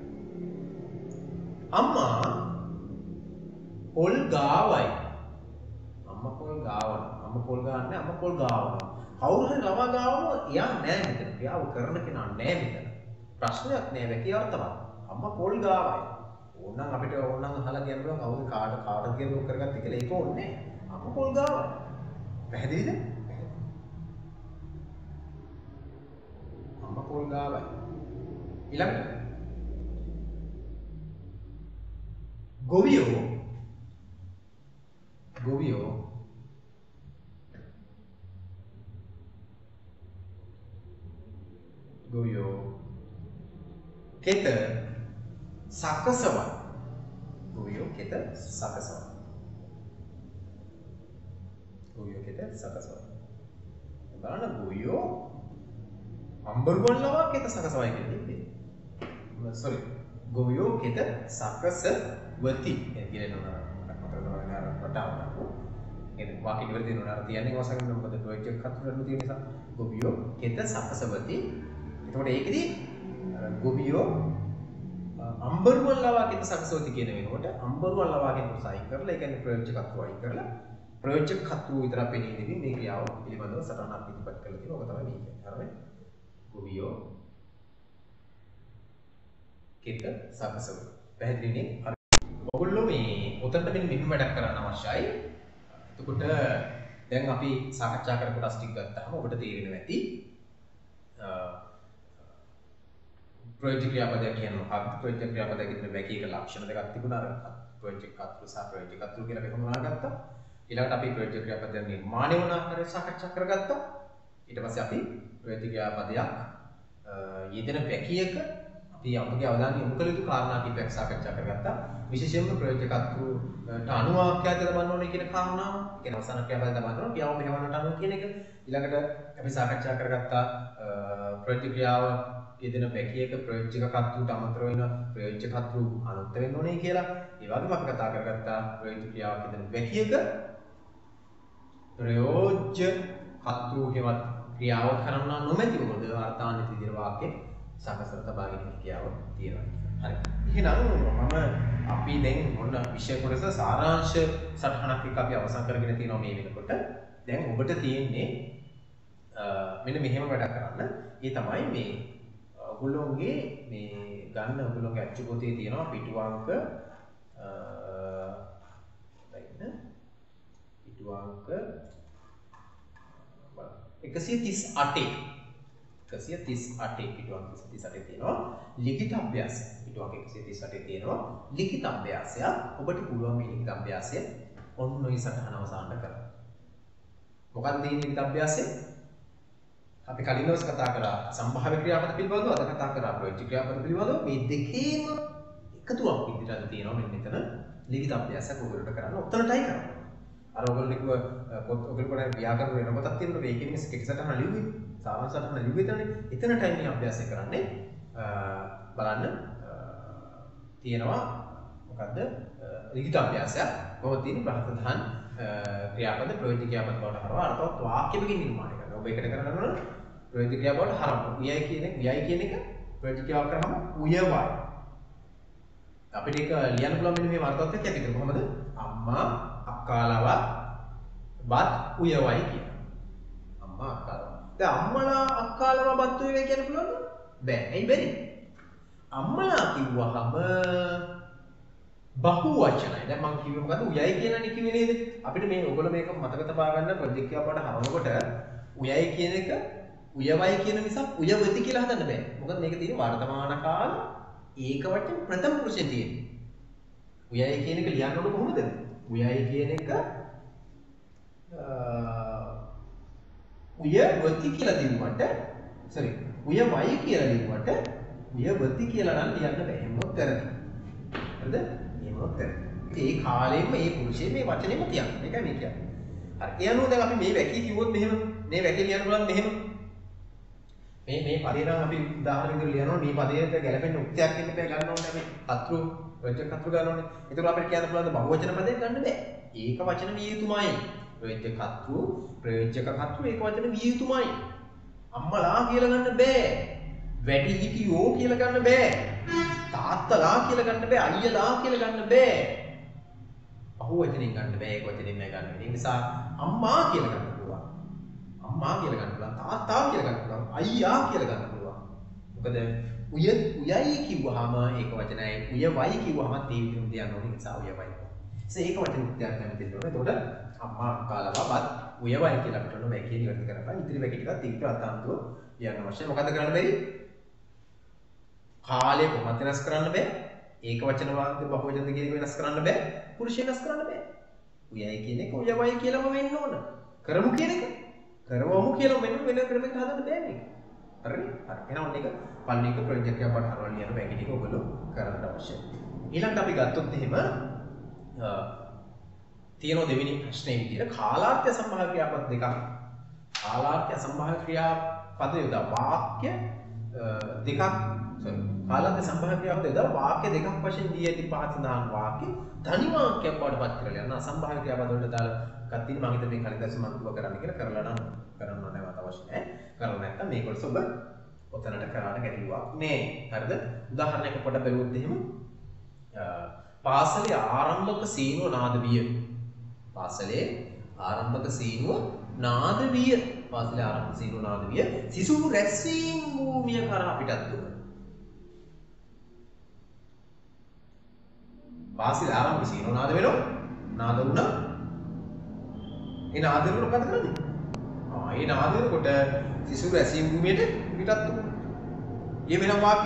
අම්මා පොල් ගාවයි. අම්මා පොල් ගාවන. අම්මා පොල් ගාන්නේ අම්මා පොල් ගාවනවා. කවුරු හරි ළමා ගාවම එයා නෑ මෙතන. ක්‍රියාව කරන කෙනා නෑ මෙතන. ප්‍රශ්නයක් නෑ වැකියාවක් තමයි. අම්මා පොල් ගාවයි. ඕනනම් අපිට ඕනනම් අහලා කියන්න පුළුවන් කවුද කාට කාටද කියලා කරගත්ත කියලා ඒක ඕනේ නෑ. අම්මා පොල් ගාවයි. පැහැදිලිද? අම්මා පොල් ගාවයි. ඊළඟට ගොවියෝ ගොවියෝ ගොවියෝ කෙත සකසවයි. ගොවියෝ කෙත සකසවයි. ගොවියෝ කෙත සකසවයි. බලන්න ගොවියෝ අම්බරුවන් ලවා කෙත සකසවයි කියන්නේ. sorry. ගොවියෝ කෙත සකසවති. ඒ කියන්නේ නෝනා මතක තබන්න අර වටාවට. එනේ වාක්‍ය ඉවර දෙන්න උනාර තියන්නේ වසගෙන මොකද ප්‍රොජෙක්ට් එකක් හතරන්න තියෙන නිසා ගොවියෝ කෙත සකසවති. එතකොට ඒකෙදි ගොවියෝ අම්බරුවන් ලවා කෙත සකසවති කියන වෙනකොට අම්බරුවන් ලවා කියන කොටස අයින් කරලා ඒ කියන්නේ ප්‍රයෝජකත්වය අයින් කරලා ප්‍රයෝජකත්වය විතර පෙනී දෙමින් මේ ක්‍රියාව පිළිබඳව සටහනක් ඉදිරිපත් කරලා තියෙනවා. ඔක තමයි මේ කියන්නේ. හරිද? ගොවියෝ කෙත සකසවති. පැහැදිලිනේ? හරි. ඔයගොල්ලෝ මේ උතන්ට මෙන්න මෙහෙම වැඩක් කරන්න අවශ්‍යයි. එතකොට දැන් අපි සාකච්ඡා කරපු ටස් ටික ගත්තාම ඔබට තේරෙනවා ඇති ප්‍රොජෙක්ට් ක්‍රියාපදයක් කියන්නේ මොකක්ද? ප්‍රොජෙක්ට් ක්‍රියාපදයක තිබෙන වැකීක ලක්ෂණ දෙකක් තිබුණා. අර ප්‍රොජෙක්ට් කර්තෘ සහ ප්‍රොජෙක්ට් කර්තෘ කියලා එකම හොයාගත්තා. ඊළඟට අපි ප්‍රොජෙක්ට් ක්‍රියාපදයක් නිර්මාණය වුණ ආකාරය සාකච්ඡා කරගත්තා. ඊට පස්සේ අපි ප්‍රොජෙක්ට් ක්‍රියාපදයක් යෙදෙන වැකීයක අපි අපගේ අවධානය යොමු කළ යුතු කාරණා කිහිපයක් සාකච්ඡා කරගත්තා. විශේෂයෙන්ම ප්‍රොජෙක්ට් කර්තෘට අනුවාක්‍යය දමන්න ඕනේ කියන කාරණාව. ඒ කියන්නේ අවසාන ක්‍රියාපදය දමන්න ඕනේ ක්‍රියාව මෙහෙවන්නට අනුව කියන එක. ඊළඟට අපි සාකච්ඡා කරගත්තා ප්‍රොජෙක්ට් ක්‍රියාව යෙදෙන වැකියක ප්‍රයෝජක කර්තෘට අමතර වෙන ප්‍රයෝජක කර්තෘ අනුත් වෙන්න ඕනේ කියලා. ඒ වගේම අපි කතා කරගත්තා ප්‍රයෝජක ක්‍රියාවක් යෙදෙන වැකියක ප්‍රයෝජ්‍ය කර්තෘ හේවත් ක්‍රියාව කරන්න නොමැති වුණොත් අර්ථාන්විත විදිහට වාක්‍ය සකසන තබා ගැනීම හැකියාව තියෙනවා. හරි. එහෙනම් මම අපි දැන් මොන විෂය කොටස සාරාංශ සටහනක් එක්ක අපි අවසන් කරගෙන තියෙනවා මේ වෙනකොට. දැන් ඔබට තියෙන්නේ මෙන්න මෙහෙම වැඩක් කරන්න. ඒ තමයි මේ ඔයගොල්ලෝගේ මේ ගන්න ඔයගොල්ලෝගේ අච්චු පොතේ තියෙනවා පිටු අංක බලන්න පිටු අංක එකසිය තිස් අටේ එකසිය තිස් අටේ පිටු අංක එකසිය තිස් අටේ තියෙනවා ලිඛිත අභ්‍යාස. පිටු අංක එකසිය තිස් අටේ තියෙනවා ලිඛිත අභ්‍යාසය. ඔබට පුළුවන් මේ ලිඛිත අභ්‍යාසය ඔන්න ඔය සටහන අවසන් කරන්න. මොකක්ද මේ ලිඛිත අභ්‍යාසය? අපි කලින් දවස් කතා කරා සම්භාව්‍ය ක්‍රියාපද පිළිබඳව, අද කතා කරා ප්‍රයෝජ්‍ය ක්‍රියාපද පිළිබඳව. මේ දෙකේම එකතුවක් විදිහට තියෙනවා මෙන්න මෙතන ලිඛිත අභ්‍යාසයක් ඔයගොල්ලන්ට කරන්න. ඔතනටයි කරන්න. අර ඔයගොල්ලෝ කිව්ව පොත් ඔයගොල්ලෝ ව්‍යාකරණ වෙන පොතක් තියෙනවා. මේකෙන් මිස් කෙටි සටහන ලිව්වේ. සාරාංශ සටහන ලිව්වේ එතනනේ. එතනටයි මේ අභ්‍යාසය කරන්නේ. බලන්න තියෙනවා මොකද්ද? ලිඛිත අභ්‍යාසයක්. කොහොමද තියෙන්නේ? ප්‍රහතධාන ක්‍රියාපද ප්‍රයෝජ්‍ය ක්‍රියාපද බවට හරවා අර්ථවත් වාක්‍යයකින් නිර්මාණය කරනවා. ඔබ ඒකට කරන්න ඕන ප්‍රයෝජ්‍ය ක්‍රියාව බවට හරවන්න. උයයි කියන එක උයයි කියන එක ප්‍රයෝජ්‍ය ක්‍රියාව කරාම උයවයි. අපිට ඒක ලියන්න පුළුවන් මෙන්න මේ වර්තවත් එක්ක ඇති කොහොමද? අම්මා අක්කාලව බත් උයවයි කියන. අම්මා අක්කාලව. දැන් අම්මලා අක්කාලව බත් උයවයි කියන්න පුළුවන්ද? බෑ. ඇයි බැරි? අම්මලා කිව්වහම බහු වචනයි. දැන් මම කිව්වේ මොකද්ද? උයයි කියලානේ කිව්වේ නේද? අපිට මේ ඔයගොල්ලෝ මේක මතක තබා ගන්න ප්‍රොජෙක්ට් එකක් වලට හරවනකොට උයයි කියන එක උයවයි කියන නිසා උයවති කියලා හදන්න බෑ. මොකද මේක තියෙන්නේ වර්තමාන කාල ඒක වචන ප්‍රථම පුරුෂයෙන් තියෙන්නේ. උයයි කියන එක ලියන්න ඕන කොහොමද? උයයි කියන එක උය වති කියලා දිනුවට sorry උය වයි කියලා දිනුවට උය වති කියලා නම් ලියන්න බෑ. එහෙමොත් වැරදි. හරිද? එහෙමොත් වැරදි. ඒ කාලෙම මේ පුරුෂය මේ වචනේම තියන්න. මේකයි මේ කියන්නේ. හරි. ඒ අනුව දැන් අපි මේ වැකි කිව්වොත් මෙහෙම මේ වැකි ලියන්න බලන්න මෙහෙම. මේ මේ පදේ නම් අපි උදාහරණයක් ලියනවා මේ පදයට ගැලපෙන උක්තියක් ඉන්න බෑ ගන්න ඕනේ මේ කතරු ප්‍රයෝජක කතරු ගන්න ඕනේ. ඒතකොට අපිට කියන්න පුළුවන් බහුවචන පදයක් ගන්න බෑ. ඒක වචන විය යුතුමයි. ප්‍රයෝජක කතරු ප්‍රයෝජක කතරු ඒක වචන විය යුතුමයි. අම්මලා කියලා ගන්න බෑ. වැඩි හිටියෝ කියලා ගන්න බෑ. තාත්තලා කියලා ගන්න බෑ. අයියලා කියලා ගන්න බෑ. බහුවචනෙන් ගන්න බෑ. ඒක වචනෙන් නෑ ගන්න. ඒ නිසා අම්මා කියලා ගන්න පුළුවන්. අම්මා කියලා ගන්න පුළුවන්. තාත්තා කියලා ගන්න පුළුවන්. අයියා කියලා ගන්න පුළුවන්. මොකද උය උයයි කිව්වහම ඒක වචනයි. උය වයි කිව්වහම තේ විදිහට තියන්න ඕනේ. ඒ නිසා උය වයි. ඒ ඒක වචන උත්තරයක් තමයි දෙන්න ඕනේ. එතකොට අම්මා කාලවවත් උය වයි කියලා අපිට ඕන මේ කියන ඉවර්ත කරපන්. ඉතිරි වැකි ටිකක් තීව්‍ර අතාන්තුව ලියන්න අවශ්‍යයි. මොකද කරන්න බැරි? කාලය කොහොමද වෙනස් කරන්න බෑ. ඒක වචන වාක්‍ය බහුවචන දෙක වෙනස් කරන්න බෑ. පුරුෂය වෙනස් කරන්න බෑ. උයයි කියන එක උය වයි කියලාම වෙන්න ඕන. කරමු කියන එක කරවමු කියලා මෙන්න වෙන ක්‍රමයකට හදන්න බෑ මේක. හරිද? හරි. එහෙනම් ඔන්න එක පළවෙනි එක ප්‍රොජෙක්ට් එකක් අපට හරවන්න යන බැග් ටික ඔයගොල්ලෝ කරන්න අවශ්‍යයි. ඊළඟට අපි ගත්තොත් එහෙම තියෙන දෙවෙනි ප්‍රශ්නේ විදිහට කාලාර්ථ සම්භාව්‍ය ක්‍රියාපද දෙකක්. කාලාර්ථ සම්භාව්‍ය ක්‍රියාපද යොදා වාක්‍ය දෙකක් sorry කාලාර්ථ සම්භාව්‍ය ක්‍රියාපද යොදා වාක්‍ය දෙකක් වශයෙන් දී ඇති පහත සඳහන් වාක්‍ය තනි වාක්‍යයක් බවට පත් කරලා යන අසම්භාව්‍ය ක්‍රියාපද වලට දාලා කත්තින් මම හිතන්නේ මේ කලින් දැස් මම දුව කරන්න කියලා කරලා නම් කරන්න නැවත අවශ්‍ය නැහැ. කරලා නැත්නම් මේක ඔස්සේ ඔබ ඔතනට කරාට ගැටලුවක් නෑ. හරිද? උදාහරණයක් පොඩ්ඩක් බලුවොත් එහෙම පාසලේ ආරම්භක සීනුව නාද විය. පාසලේ ආරම්භක සීනුව නාද විය. පාසලේ ආරම්භක සීනුව නාද විය. සිසු රැස්වීම භූමිය කරා පිටත් වුණා. පාසලේ ආරම්භක සීනුව නාද වෙනවා. නාද වුණා. ඒ නාද වල මොකද කරන්නේ? ආ ඒ නාද වලකොට සිසු රැසීම් භූමියට පිටත් වුණා. මේ වෙන වාක්‍ය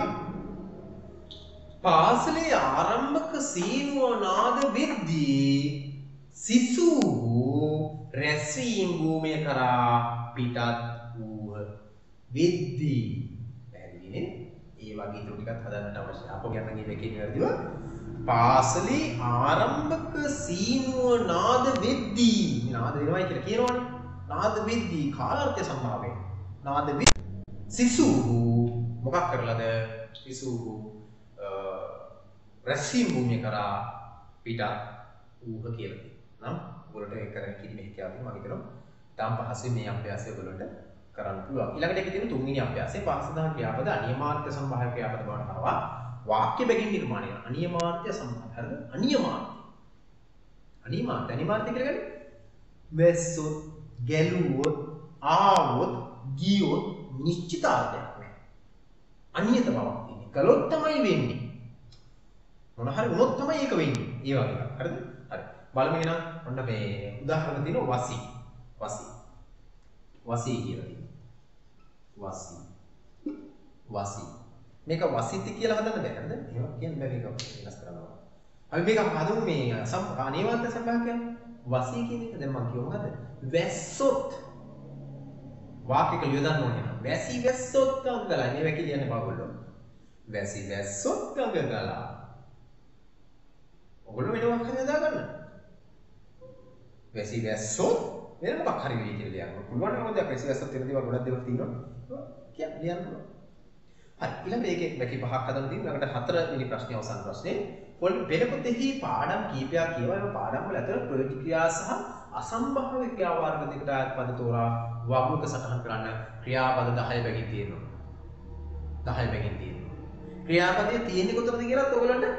පාසලේ ආරම්භක සීනුව නාද වෙද්දී සිසු රැසීම් භූමිය කරා පිටත් වූහ. වෙද්දී පැහැදිලිනේ? ඒ වගේ ඊට ටිකක් හදන්නට අවශ්‍යයි. අපෝ කියන්න මේ එකේ නිවැරදිව පාසලේ ආරම්භක සීනුව නාද වෙද්දී නාද වෙනවයි කියලා කියනවනේ. නාද වෙද්දී කාලාර්ථ සම්භාවය. නාද වෙද්දී සිසු මොකක් කරලාද? සිසු රැසීම් භූමිය කරා පිටත් ඌහ කියලා කියනවා. නම් ඔයගොල්ලෝ ඒක කරගෙන කිරීමේ හැකියාව මම හිතනවා තාම පහසුයි මේ අභ්‍යාසය ඔයගොල්ලන්ට කරන්න පුළුවන්. ඊළඟට ඒකේ තියෙන තුන්වෙනි අභ්‍යාසය පාසදාන ක්‍රියාපද අනියමාර්ථ සම්භාව්‍ය ක්‍රියාපද බවට කරවා වාක්‍ය බැගින් නිර්මාණය කරන අනියමාර්ථ සම්භාව්‍ය. හරිද? අනියමාර්ථ. අනියමාර්ථ අනියමාර්ථ කියලා කියන්නේ වැස්සොත්, ගැලුවොත්, ආවොත්, ගියොත් නිශ්චිතාර්ථයක් නැහැ. අනියත බවක් තියෙනවා. කළොත් තමයි වෙන්නේ. මොන හරි වුණොත් තමයි ඒක වෙන්නේ. ඒ වගේ එකක්. හරිද? හරි. බලමු එහෙනම් ඔන්න මේ උදාහරණ තියෙනවා වසී. වසී. වසී කියලා තියෙනවා. වසී. වසී. මේක වසිති කියලා හදන්න බෑ නේද? එහෙම කියන්න බෑ මේක වෙනස් කරනවා. අපි මේක හදමු මේ අනිවාර්ය සම්භාව්‍යයක්. වසී කියන එක දැන් මම කියව මොකද? වැස්සොත් වාක්‍යක ලියදන්න ඕනේ නේද? වැසි වැස්සොත් ගංගලා. මේ වැකි කියන්නේ බාගොල්ලෝ. වැසි වැස්සොත් ගංගලා. ඔයගොල්ලෝ වෙන මොකක් හරි හදාගන්න. වැසි වැස්සොත් වෙන මොකක් හරි වෙයි කියලා ලියන්න. පුළුවන් නේද? මොකද වැසි වැස්සොත් වෙන දේවල් ගොඩක් දේවල් තියෙනවා. කියන්න ලියන්න පුළුවන්. හරි. ඊළඟට ඒකේ වැකි පහක් හදන්න තියෙනවා. ඊළඟට හතරවෙනි ප්‍රශ්නේ අවසන් ප්‍රශ්නේ. වෙන පොතෙහි පාඩම් කීපයක් කියවා ඒ පාඩම් වල ඇතුළත ප්‍රතික්‍රියා සහ අසම්භාව්‍ය ක්‍රියා වර්ග දෙකට අයත් පද තෝරා වගුක සටහන් කරන්න ක්‍රියාපද දහය බැගින් තියෙනවා. දහය බැගින් තියෙනවා. ක්‍රියාපදයේ තියෙන්නේ කොතනද කියලාත් ඔයගලන්ට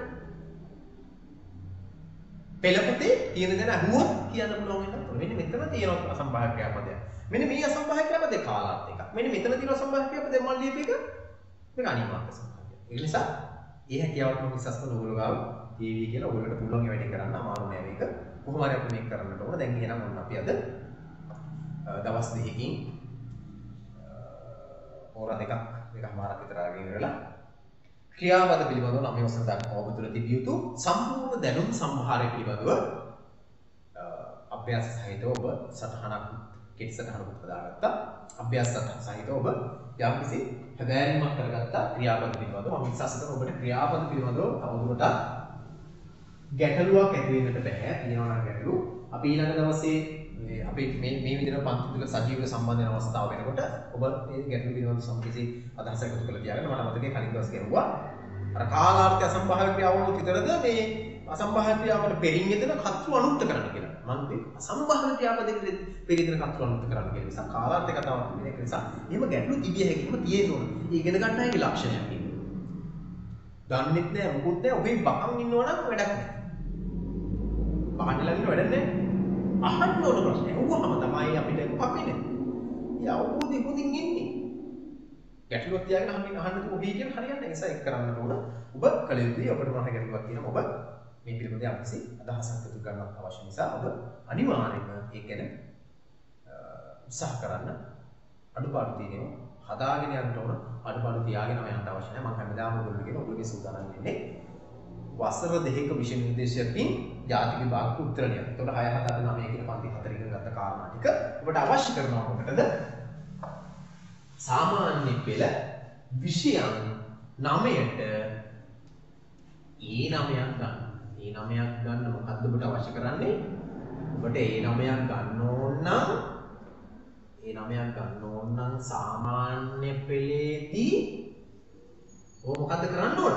පෙළ පොතේ තියෙන දේ අහුවොත් කියන්න පුළුවන් වෙනවා. මෙන්න මෙතන තියෙනවා අසම්භාව්‍ය ක්‍රියාපදය. මෙන්න මේ අසම්භාව්‍ය ක්‍රියාපදේ කාලාර්ථ එකක්. මෙන්න මෙතන තියෙන අසම්භාව්‍ය ක්‍රියාපදේ මම ලියපු එක මේක අනිවාර්ය සම්භාව්‍ය. ඒ නිසා ඒ හැකියාවට මම විශ්වාස කරන ඔයගොල්ලෝ ගාව ටීවී කියලා ඔයගොල්ලන්ට පුළුවන් ඒ වැඩේ කරන්න අමාරු නෑ මේක. කොහොම හරි අපි මේක කරන්නට ඕන. දැන් එහෙනම් ඔන්න අපි අද දවස් දෙකකින් හෝරා දෙකක් දෙකමාරක් විතර අරගෙන ඉවරලා ක්‍රියාපද පිළිබඳව නම් මේ වසර දක්වා ඔබ තුළ තිබිය යුතු සම්පූර්ණ දැනුම් සම්භාරය පිළිබඳව අභ්‍යාස සහිතව ඔබ සටහනක් කෙටි සටහනක් හදාගත්තා. අභ්‍යාස සහිතව ඔබ යම්කිසි හැදෑරීමක් කරගත්තා ක්‍රියාපද පිළිබඳව. මම විශ්වාස කරනවා ඔබට ක්‍රියාපද පිළිබඳව තවදුරටත් ගැටලුවක් ඇති වෙන්නට බෑ. තියෙනවා නම් ගැටලු. අපි ඊළඟ දවසේ අපි මේ මේ විදිහට පන්ති තුල සජීවව සම්බන්ධ වෙන අවස්ථාව වෙනකොට ඔබ මේ ගැටලු පිළිබඳව සම්පූර්ණ අදහසක් එකතු කරලා තියාගන්න. මට මතකයි කලින් දවස් කියනවා අර කාලාර්ථ අසම්භාව්‍ය ක්‍රියාවලුත් විතරද මේ අසම්භාව්‍ය ක්‍රියාවල පෙරින් යෙදෙන කර්තෘ අනුත්ත කරන්න කියලා. මම මේ අසම්භාව්‍ය ක්‍රියාපදයක පෙරින් යෙදෙන කර්තෘ අනුත්ත කරන්න කියලා නිසා කාලාර්ථ කතාවක් වෙන එක නිසා එහෙම ගැටලු තිබිය හැකිම තියෙන්න ඕන. ඉගෙන ගන්න අයගේ ලක්ෂණයක් ඉන්නේ. දන්නෙත් නෑ මොකුත් නෑ ඔබේ බකන් ඉන්නවනම් වැඩක් නෑ. බකන් ළඟින් වැඩක් නෑ. අහන්න ඕන ප්‍රශ්නේ. ඔව්වම තමයි අපිට මොකක් වෙන්නේ. යා ඔබදී හොඳින් ඉන්නේ. ගැටලුවක් තියාගෙන අහන්න අහන්න තු ඔබේ කියන හරියන්නේ නැහැ. ඒසයි කරන්න ඕන. ඔබ කල යුතුයි. ඔබට මොන ගැටලුවක් තියෙනවා ඔබ මේ පිළිබඳව අපිසි අදහසක් එකතු කරන්න අවශ්‍ය නිසා ඔබ අනිවාර්යයෙන්ම ඒක ගැන උත්සාහ කරන්න. අඩුපාඩු තියෙනවා හදාගෙන යන්න ඕන. අඩුපාඩු තියාගෙන යන්න අවශ්‍ය නැහැ. මම හැමදාම ඔයගොල්ලෝ කියන ඔයගොල්ලෝගේ සූදානම් වෙන්නේ වසර දෙකක විෂය නිර්දේශයකින් ජාති විභාග උත්තර ලියන්න. එතකොට හය හත අට නවය කියන පන්ති හතර ඉගෙන ගත්ත කාරණා ටික ඔබට අවශ්‍ය කරනවා මොකටද? සාමාන්‍ය පෙළ විෂයන් නවයට ඒ නවයක් ගන්න. ඒ නවයක් ගන්න මොකද්ද ඔබට අවශ්‍ය කරන්නේ? ඔබට ඒ නවයක් ගන්න ඕන නම් ඒ නවයක් ගන්න ඕන නම් සාමාන්‍ය පෙළේදී ඔබ මොකද්ද කරන්න ඕන?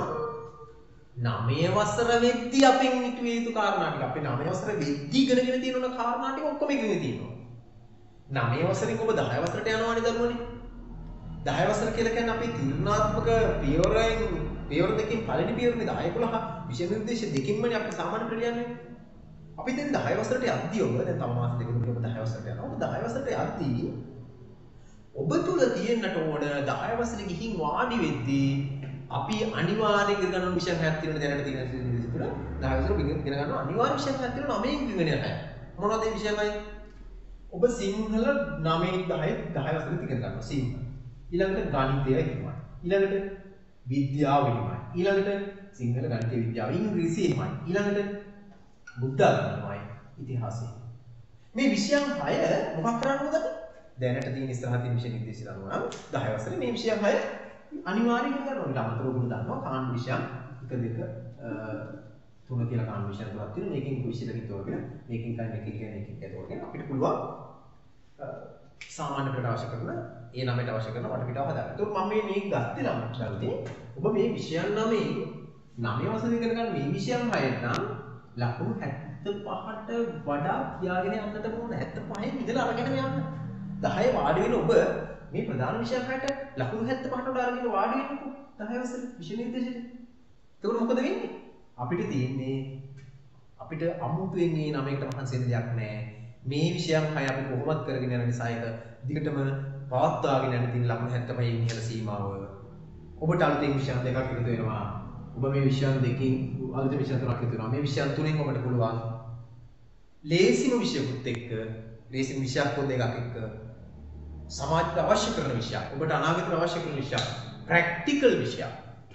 නවය වසර වෙද්දී අපෙන් හිතුවේ යුතු කාරණා ටික අපි නවය වසර වෙද්දී ඉගෙනගෙන තියෙන කාරණා ටික ඔක්කොම ඉගෙන තියෙනවා. නවය වසරෙන් ඔබ දහය වසරට යනවානේ දරුවනේ. දහය වසර කියලා කියන්නේ අපි තීරණාත්මක පියවරෙන් පියවර දෙකකින් පළවෙනි පියවරනේ දහය පොළහ විෂය නිර්දේශ දෙකින්මනේ අපි සාමාන්‍ය ප්‍රතියන්නේ. අපි දැන් දහය වසරට යද්දී ඔබ දැන් තව මාස දෙකකට ඔබ දහය වසරට යනවා. ඔබ දහය වසරට යද්දී ඔබ තුල තියෙන්නට ඕන දහය වසරේ ගිහින් වාඩි වෙද්දී අපි අනිවාර්යෙන් ඉගෙන ගන්න විෂය හයක් තියෙන දැනට තියෙන නිර්දේශ තුළ දහය වසර ඉගෙන ගන්න අනිවාර්ය විෂය හයක් තියෙනවා නවයෙන් ඉගෙන ගන්න. මොනවද මේ විෂයයි? ඔබ සිංහල නවයෙන් දහය දහය වසරේ ඉගෙන ගන්නවා සිංහල. ඊළඟට ගණිතය හිමයි. ඊළඟට විද්‍යාව හිමයි. ඊළඟට සිංහල ගණිතය විද්‍යාව ඉංග්‍රීසි හිමයි. ඊළඟට බුද්ධ ධර්මයි ඉතිහාසය. මේ විෂයන් හය මොකක් කරන්නද අපි? දැනට තියෙන ඉස්සරහ තියෙන විෂය නිර්දේශය අනුව නම් දහය වසරේ මේ විෂයන් හය අනිවාර්යයෙන් ඉගෙන ගන්න ඕනේ. අමතරව ඔයගොල්ලෝ දන්නවා කාණ්ඩ විෂයන් එක දෙක තුන කියලා කාණ්ඩ විෂයන් තුනක් තියෙනවා. මේකෙන් විෂය දෙකක් තෝරගෙන මේකෙන් කයි මේකෙන් කියන්නේ එකක් තෝරගෙන අපිට පුළුවන් සාමාන්‍ය ප්‍රකට අවශ්‍ය කරන ඒ නමයට අවශ්‍ය කරන වටපිටාව හදාගන්න. ඒතකොට මම මේ මේක ගත්තේ නම් ගත්තේ ඔබ මේ විෂයන් නමේ නවය වසරේ ඉගෙන ගන්න මේ විෂයන් හයෙන් නම් ලකුණු හැත්තෑ පහට වඩා තියාගෙන යන්නට ඕන. හැත්තෑ පහෙන් ඉඳලා අරගෙන යන්න. දහය වාඩි වෙන ඔබ මේ ප්‍රධාන විෂයන් හයට ලකුණු හැත්තෑ පහට වඩා අරගෙන වාඩි වෙන්නකෝ. දහය වසරේ විෂය නිර්දේශෙට. එතකොට මොකද වෙන්නේ? අපිට තියෙන්නේ අපිට අමුතුවෙන් මේ නමයකට මහන්සි වෙන්න දෙයක් නැහැ. මේ විෂයන් හය අපි කොහොමද කරගෙන යන නිසා ඒක දිගටම පවත්වාගෙන යන්න තියෙන ලකුණු හැත්තෑ පහෙන් ඉහළ සීමාව. ඔබට අලුතෙන් විෂයන් දෙකක් එකතු වෙනවා. ඔබ මේ විෂයන් දෙකකින් අලුතෙන් විෂයන් තුනක් එකතු වෙනවා. මේ විෂයන් තුනෙන් ඔබට පුළුවන් ලේසිම විෂයකුත් එක්ක ලේසිම විෂයක් පොත් දෙකක් එක්ක සමාජයට අවශ්‍ය කරන විෂයක්, ඔබට අනාගතයට අවශ්‍ය කරන විෂයක්, ප්‍රැක්ටිකල් විෂයක්,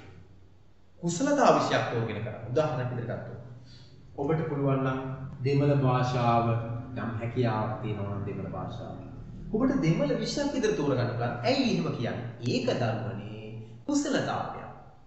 කුසලතා විෂයක් තෝරගෙන කරන්න. උදාහරණයක් විදිහට ගත්තොත් ඔබට පුළුවන් නම් දෙමළ භාෂාව නම් හැකියාවක් තියෙනවා නම් දෙමළ භාෂාව. ඔබට දෙමළ විෂයක් විදිහට තෝරගන්න පුළුවන්. ඇයි එහෙම කියන්නේ? ඒක දරුවනේ කුසලතාවය.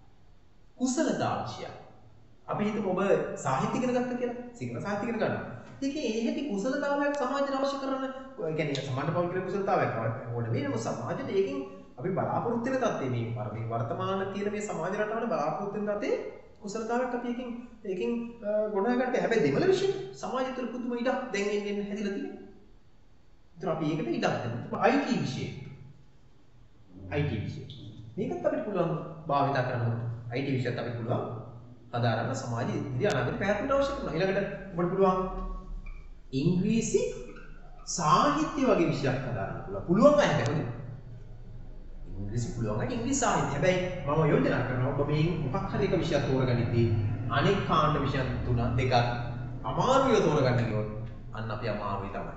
කුසලතා විෂයක්. අපි හිතමු ඔබ සාහිත්‍ය ඉගෙන ගත්තා කියලා. සිංහල සාහිත්‍ය ඉගෙන ගන්නවා. ඒකේ ඒ හැටි කුසලතාවයක් සමාජයට අවශ්‍ය කරන, ඒ කියන්නේ සමාජ පෞද්ගලික කුසලතාවයක් ඕන වෙනම සමාජයට ඒකෙන් අපි බලාපොරොත්තු වෙන තත්ත්වයේ මේ මේ වර්තමාන තියෙන මේ සමාජ රටාවට බලාපොරොත්තු වෙන තත්ත්වයේ කුසලතාවයක් අපි එකකින් ඒකෙන් ගොඩනගා ගන්නට. හැබැයි දෙමළ විෂය සමාජය තුළ පුදුම ඉඩක් දැන් එන්න එන්න හැදිලා තියෙනවා. ඒතර අපි ඒකට ඉඩක් දෙනවා. I T විෂය. I T විෂය. මේකත් අපිට පුළුවන් භාවිත කරන්න. I T විෂයත් අපිට පුළුවන් හදාරන්න සමාජයේ ඉදිරි අනාගත පැවැත්මට අවශ්‍ය කරනවා. ඊළඟට ඔබට පුළුවන් ඉංග්‍රීසි සාහිත්‍ය වගේ විෂයක් හදාරන්න පුළුවන්. පුළුවන් අය හැබැයි ඉංග්‍රීසි පුළුවන් අය ඉංග්‍රීසි සාහිත්‍ය. හැබැයි මම යෝජනා කරනවා ඔබ මේ මොකක් හරි එක විෂයක් තෝරගනිද්දී අනෙක් කාණ්ඩ විෂයන් තුන දෙකක් අමාරුව තෝරගන්න ගියොත් අන්න අපි අමාරුයි තමයි.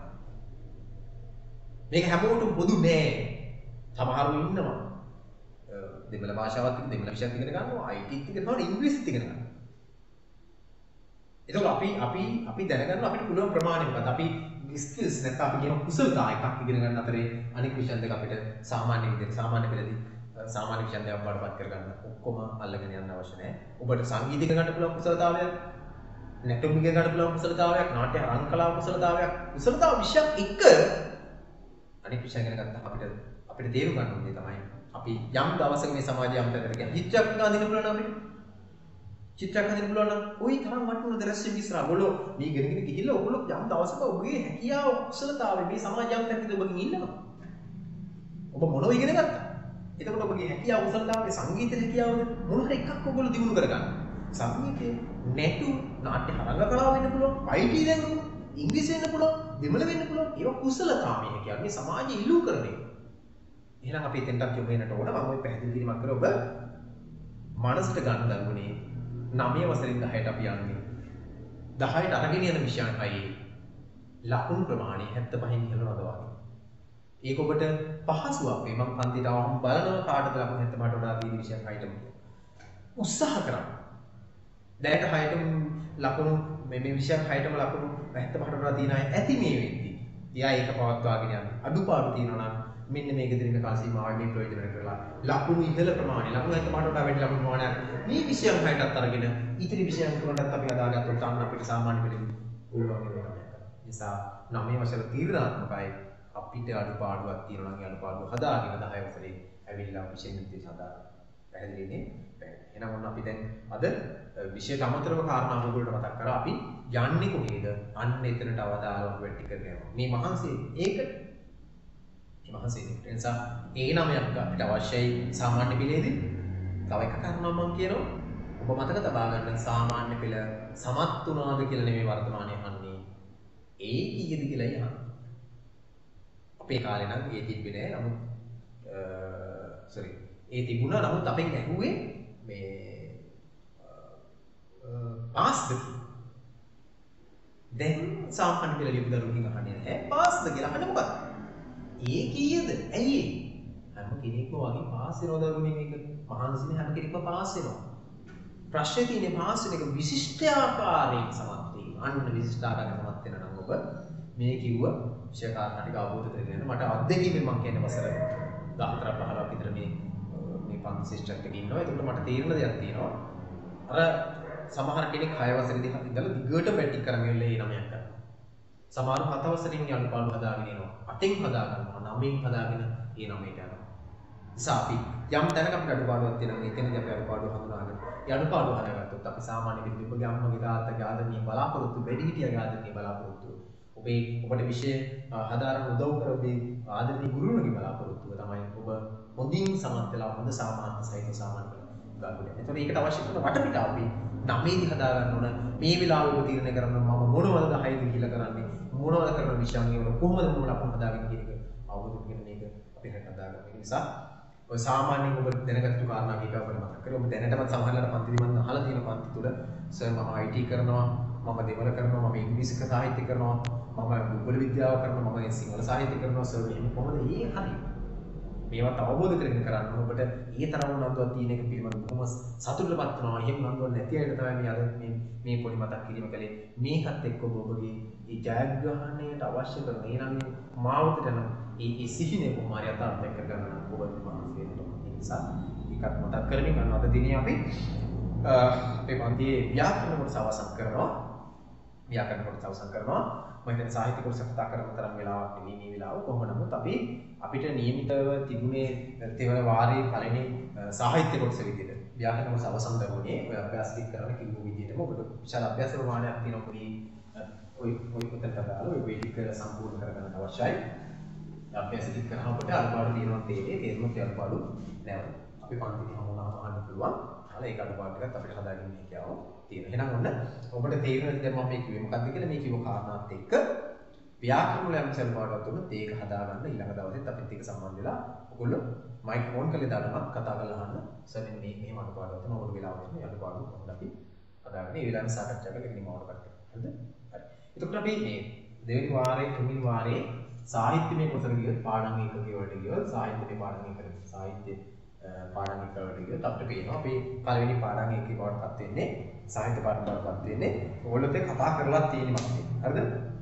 මේක හැමෝටම පොදු නෑ. සමහරව ඉන්නවා දෙමළ භාෂාවත් එක්ක දෙමළ විෂයක් ඉගෙන ගන්නවා, I T ත් ඉගෙන ගන්නවා, ඉංග්‍රීසිත් ඉගෙන ගන්නවා. ඒතකොට අපි අපි අපි දැනගන්නවා අපිට පුළුවන් ප්‍රමාණය මොකක්ද? අපි ස්කිල්ස් නැත්නම් අපි කියන කුසලතා එකක් ඉගෙන ගන්න අතරේ අනික් විෂයන් දෙක අපිට සාමාන්‍ය විදිහට සාමාන්‍ය පෙළදී සාමාන්‍ය විෂයන් දෙකක් වඩපත් කරගන්න ඔක්කොම අල්ලගෙන යන්න අවශ්‍ය නැහැ. ඔබට සංගීත ඉගෙන ගන්න පුළුවන් කුසලතාවයක්, නැටුම් ඉගෙන ගන්න පුළුවන් කුසලතාවයක්, නාට්‍ය අරන් කලාව කුසලතාවයක්, කුසලතාව විෂයක් එක අනික් විෂය ඉගෙන ගත්තාම අපිට අපිට තේරුම් ගන්න ඕනේ තමයි අපි යම් දවසක මේ සමාජය යම් තැනකට ගියා චිත්‍රයක් හදාගෙන පුළුවන් අපිට චිත්‍රයක් හදන්න පුළුවන් නම් ওই තරම් වටින දර්ශන විශ්රා ඔයගොල්ලෝ මේ ගෙනගෙන ගිහිල්ලා ඔයගොල්ලෝ යම් දවසක ඔබගේ හැකියාව කුසලතාවය මේ සමාජය යම් තැනකදී ඔබකින් ඉන්නවා ඔබ මොනව ඉගෙන ගත්තා එතකොට ඔබගේ හැකියාව කුසලතාවයේ සංගීත හැකියාවද මොන හරි එකක් ඔයගොල්ලෝ දිනු කරගන්න සංගීතේ නැටු නාට්‍ය හරංග කලාව වෙන්න පුළුවන් I T දැනුම ඉංග්‍රීසි වෙන්න පුළුවන් දෙමළ වෙන්න පුළුවන් ඒවා කුසලතාවය කියන්නේ මේ සමාජය ඉල්ලූ කරන එක එහෙනම් අපි එතෙන්ටත් යොමු වෙනට ඕන මම ඔය පැහැදිලි කිරීමක් කරා ඔබ මනසට ගන්න දරුවනේ නවය වසරින් දහයට අපි යන්නේ දහයට අරගෙන යන විෂයන් හයේ ලකුණු ප්‍රමාණය හැත්තෑ පහෙන් ඉහළ නෝදවගේ ඒක ඔබට පහසුවක් මේ මම පන්තිට ආවම බලනවා කාටද ලකුණු හැත්තෑපහට වඩා දීර්ඝ විෂයන් හයටම උත්සාහ කරන්න දැනට හයටම ලකුණු මේ මේ විෂයන් හයටම ලකුණු හැත්තෑපහට වඩා දින අය ඇති මේ වෙද්දී එයා ඒක පවත්වාගෙන යන්න අඩුපාඩු තියෙනවා නම් මෙන්න මේක දිනක කාල සීමාවයි මේ ප්‍රයෝජන කරලා ලකුණු ඉහළ ප්‍රමාණය ලකුණු හැත්තෑපහට වඩා වැඩි ලකුණු ප්‍රමාණයක් මේ විෂයන් හයටත් අරගෙන ඉතිරි විෂයන් තුනටත් අපි අදාගත්තොත් අන්න අපිට සාමාන්‍ය පෙළේ පුළුවන් වෙනවා. නිසා නවය වසර තීරණාත්මකයි අපිට අඩුපාඩුවක් තියෙනවා නම් ඒ අඩුපාඩුව හදාගෙන දහය වසරේ ඇවිල්ලා විෂය නිර්දේශ හදා පැහැදිලිනේ. එහෙනම් ඔන්න අපි දැන් අද විෂයට අමතරව කාරණා ඔයගොල්ලන්ට මතක් කරා අපි යන්නේ කොහේද? අන්න එතනට අවදානම වෙටි කරගෙන යනවා. මේ මහන්සිය ඒකට මේ මහන්සිය ඒ නිසා ඒ නමයක් අපිට අවශ්‍යයි සාමාන්‍ය පෙළේදී. තව එක කාරණාවක් මම කියනවා. ඔබ මතක තබා ගන්න සාමාන්‍ය පෙළ සමත් වුණාද කියලා නෙමෙයි වර්තමානයේ අහන්නේ. ඒ කීයද කියලා යහන්න. අපේ කාලේ නම් ඒ තිබ්බේ නෑ. නමුත් සෝරි. ඒ තිබුණා නමුත් අපෙන් ඇහුවේ මේ පාස්ද දැන් සාමාන්‍ය පෙළ ලියපු දරුවකින් අහන්නේ නැහැ. පාස්ද කියලා අහන්නේ මොකක්ද? ඒ කීයද? ඇයි ඒ? හැම කෙනෙක්ම වගේ පාස් වෙනවද දරුවනේ මේක? මහන්සිනේ හැම කෙනෙක්ම පාස් වෙනවා. ප්‍රශ්නේ තියෙන්නේ පාස් වෙන එක විශිෂ්ට ආකාරයෙන් සමත් වීම. අන්න විශිෂ්ට ආකාරයෙන් සමත් වෙන නම් ඔබ මේ කිව්ව විෂය කාරණා ටික අවබෝධ කරගෙන මට අත්දැකීමෙන් මම කියන්නේ වසර දහතරක් පහළොවක් විතර මේ මේ පන්ති සිස්ටම් එකේ ඉන්නවා. ඒකට මට තේරෙන දෙයක් තියෙනවා. අර සමහර කෙනෙක් හය වසරේදී ඉඳලා දිගට ප්‍රැක්ටිස් කරගෙන ඉන්නේ ඒ නමයක් කරනවා. සමහර හත වසරින් අනුපාඩු හදාගෙන එනවා. අටෙන් හදා ගන්නවා. නවයෙන් හදාගෙන ඒ නමයට යනවා. නිසා අපි යම් තැනක අපිට අඩුපාඩුවක් තියෙනවා. එතනදී අපි අඩුපාඩුව හඳුනාගෙන ඒ අඩුපාඩුව හදාගත්තොත් අපි සාමාන්‍ය විදිහට ඔබගේ අම්මගේ තාත්තගේ ආදරණීය බලාපොරොත්තු වැඩිහිටියගේ ආදරණීය බලාපොරොත්තු ඔබේ ඔබට විශේෂ හදාරන උදව් කර ඔබේ ආදරණීය ගුරුවරුන්ගේ බලාපොරොත්තුව තමයි ඔබ හොඳින් සමත් වෙලා හොඳ සාමාන්‍ය සහිත සාමාන්‍ය ගන්න. එතකොට ඒකට අවශ්‍ය කරන වටපිටාව අපි නවයේදී හදා ගන්න ඕන. මේ වෙලාවෙ ඔබ තීරණය කරන්න මම මොනවද දහයේදී කියලා කරන්නේ මොනවද කරන විෂයන් වල කොහොමද මම ලකුණු හදාගෙන කියන එක අවබෝධ කරගෙන මේක අපි හදා ගන්න. ඒ නිසා ඔය සාමාන්‍යයෙන් ඔබ දැනගත්තු කාරණා කීපයක් අපිට මතක් කරගන්න. ඔබ දැනටමත් සමහරවල්ලාට පන්තිදී මම අහලා තියෙන පන්ති තුල සර් මම I T කරනවා, මම දෙමළ කරනවා, මම ඉංග්‍රීසි සාහිත්‍ය කරනවා, මම භූගෝල විද්‍යාව කරනවා, මම සිංහල සාහිත්‍ය කරනවා සර් එහෙම කොහොමද ඒ හරි. මේවත් අවබෝධ කරගෙන කරන්න ඔබට ඒ තරම් උනන්දුවක් තියෙන එක පිළිබඳව කොහොම සතුටටපත් වෙනවා. එහෙම උනන්දුවක් නැති අයට තමයි මේ අද මේ මේ පොඩි මතක් කිරීම කළේ. මේකත් එක්ක ඔබ ඔබගේ ඒ ජයග්‍රහණයට අවශ්‍ය කරන ඒ නම් මාවතට යන ඒ ඒ සිහිනේ කොහොමද යථාර්ථයක් කරගන්න ඔබ මහන්සි වෙන්න ඕනේ. ඒ නිසා ඒකත් මතක් කරමින් අන්න අද දිනේ අපි අපේ පන්තියේ ව්‍යාකරණ කොටස අවසන් කරනවා. ව්‍යාකරණ කොටස අවසන් කරනවා. මම හිතන්නේ සාහිත්‍ය කොටස කතා කරන තරම් වෙලාවක් නෙවෙයි මේ වෙලාව. කොහොම නමුත් අපි අපිට නියමිතව තිබුණේ තෙවන වාරයේ පළවෙනි සාහිත්‍ය කොටස විදිහට ව්‍යාකරණ කොටස අවසන් කරුණේ ඔය අභ්‍යාස ටික කරන කිව්ව විදිහටම ඔබට විශාල අභ්‍යාස ප්‍රමාණයක් තියෙනවා පොඩි ඔය ඔය උත්තරට දාලා ඔය වේදික සම්පූර්ණ කරගන්න අවශ්‍යයි. අභ්‍යාස ටික කරාම ඔබට අනුපාඩු තියෙනවා තේරෙන්නේ තේරුමක් අනුපාඩු නැහැ. අපි පන්තිදී හමුවුණාම අහන්න පුළුවන්. අහලා ඒක අනුපාඩු ටිකත් අපිට හදාගන්න හැකියාව තියෙනවා. එහෙනම් ඔන්න ඔබට තේරෙන දේ මම මේ කිව්වේ මොකක්ද කියලා මේ කිව්ව කාරණාත් එක්ක ව්‍යාකරණ වල යම් සල්පාඩුවක් තුන ඒක හදාගන්න ඊළඟ දවසෙත් අපිත් එක්ක සම්බන්ධ වෙලා ඔයගොල්ලෝ මයික්‍රොෆෝන් කරලා දානවා කතා කරලා අහන්න සර් මේ මෙහෙම අනුපාඩුවක් තියෙනවා ඔබට වෙලාවට මේ අනුපාඩුව කොහොමද අපි හදාගන්නේ ඒ වෙලාවෙ සාකච්ඡා කරලා නිමවට කරගන්න. හරිද? හරි. එතකොට අපි මේ දෙවෙනි වාරයේ තුන්වෙනි වාරයේ සාහිත්‍යමය කොටසට ගියොත් පාඩම් එකකේ වලට ගියොත් සාහිත්‍යමය පාඩම් එකකට සාහිත්‍ය පාඩම් එක වලට ගියොත් අපිට පේනවා අපි පළවෙනි පාඩම් එකේ වලටපත් වෙන්නේ සාහිත්‍ය පාඩම් වලටපත් වෙන්නේ ඕගොල්ලොත් කතා කරලා තියෙන්නේ මම. හරිද?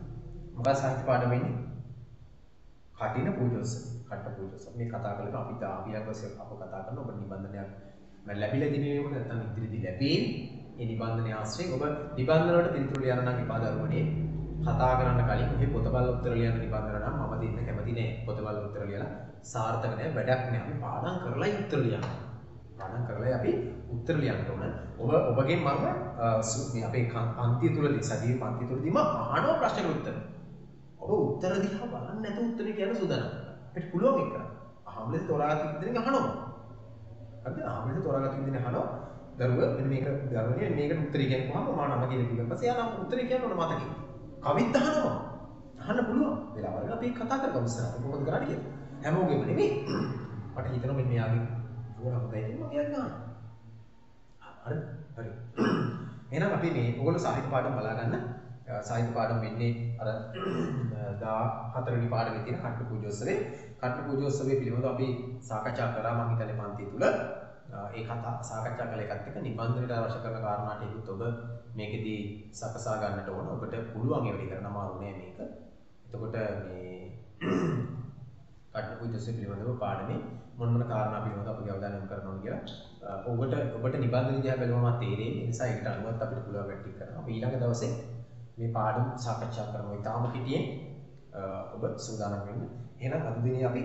මොකක්ද සාහිත්‍ය පාඩම වෙන්නේ? කටින පූජෝත්සව. කට්ට පූජෝත්සව. මේ කතා කරලා අපි ඊළඟ අප කතා කරන ඔබ නිබන්ධනයක් මම ලැබිලා දිනේ ඔබ නැත්නම් ඉදිරියේදී ලැබෙන්නේ. ඒ නිබන්ධනය ආශ්‍රයෙන් ඔබ නිබන්ධන වලට පිළිතුරු ලියන්න නම් එපා දරුවනේ. කතා කරන්න කලින් ඔහි පොත බලලා උත්තර ලියන්න නිබන්ධන නම් මම දෙන්න කැමති නෑ. පොත බලලා උත්තර ලියලා සාර්ථක නෑ, වැඩක් නෑ. අපි පාඩම් කරලායි උත්තර ලියන්න. පාඩම් කරලායි අපි උත්තර ලියන්න ඕන. ඔබ ඔබගෙන් මම මේ අපේ පන්තිය තුලදී සජීවී පන්තිය තුලදීම අහනවා ප්‍රශ්නෙට උත්තර. ඔබ උත්තර දිහා බලන්නේ නැතුව උත්තරේ කියන්න සූදානම්. අපිට පුළුවන් එක. අහම්ලෙන් තෝරාගත්ත විදිහෙන් අහනවා. හරිද? අහම්ලෙන් තෝරාගත්ත විදිහෙන් අහනවා. දරුවා මෙන්න මේක දරුවනේ මේකට උත්තරේ කියනකොහම මම නම කියලා කිව්වන් පස්සේ එයා නම් උත්තරේ කියන්න ඕන මතකයි. කවිත් අහනවා. අහන්න පුළුවන්. වෙලාවල් අපි කතා කරගමු ඉස්සරහට. මොකද කරන්නේ කියලා. හැමෝගෙම නෙමෙයි. මට හිතෙනවා මෙන්න මෙයාගේ ඕන හොඳයි කියලා මම එයාගෙන් අහනවා. හරි? හරි. එහෙනම් අපි මේ ඔයගොල්ලෝ සාහිත්‍ය පාඩම් බලා ගන්න. සාහිත්‍ය පාඩම් වෙන්නේ අර දාහතර වෙනි පාඩමේ තියෙන කට්ට පූජෝත්සවේ. කට්ට පූජෝත්සවයේ පිළිබඳව අපි සාකච්ඡා කරා මම හිතන්නේ පන්තිය තුල. ඒ කතා සාකච්ඡා කළ එකත් එක්ක නිබන්ධනයට අවශ්‍ය කරන කාරණා ටිකත් ඔබ මේකෙදී සකසා ගන්නට ඕන. ඔබට පුළුවන් ඒ වැඩේ කරන්න අමාරු නෑ මේක. එතකොට මේ කට්ට පූජෝත්සව පිළිබඳව පාඩමේ මොන මොන කාරණා පිළිබඳව අපි අවධානය යොමු කරනවා කියලා ඔබට ඔබට නිබන්ධන දිහා බැලුවම තේරෙන්නේ. ඒ නිසා ඒකට අනුවත් අපිට පුළුවන් වැඩ කරනවා. අපි ඊළඟ දවසේ මේ පාඩම් සාකච්ඡා කරනවා. ඊටාම පිටියෙන් ඔබ සූදානම් වෙන්න. එහෙනම් අද දිනේ අපි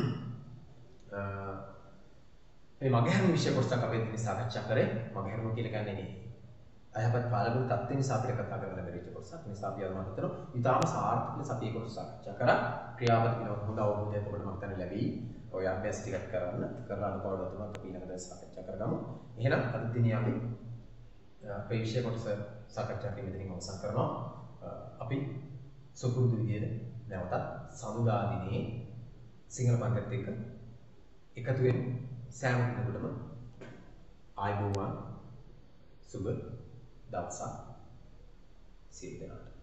මේ මගහැරුණු විෂය කොටසක් අපේ දිනේ සාකච්ඡා කරේ. මගහැරුණු කියලා කියන්නේ නේ අයහපත් පාලන තත්ත්වෙ නිසා අපිට කතා කරන්න බැරි වෙච්ච කොටසක්. ඒ නිසා අපි අද මම හිතනවා ඊටාම සාර්ථක ලෙස අපි ඒක සාකච්ඡා කරා. ක්‍රියාපද පිළිබඳව හොඳ අවබෝධයක් ඔබට මම හිතන්නේ ලැබෙයි. ඔය අභ්‍යාස ටිකක් කරන්න. කරලා අනුකම්පාව තුනක් අපි ඊළඟ දවසේ සාකච්ඡා කරගමු. එහෙනම් අද දිනේ අපි අපේ විෂය කොටස සාකච්ඡා කිරීම දෙකින් අවසන් කරනවා. අපි සුපුරුදු විදිහට නැවතත් සඳුදා දිනේ සිංහල පන්තිත් එක්ක එකතු වෙන සෑම කෙනෙකුටම ආයුබෝවන් සුබ දවසක් සියලු දෙනාට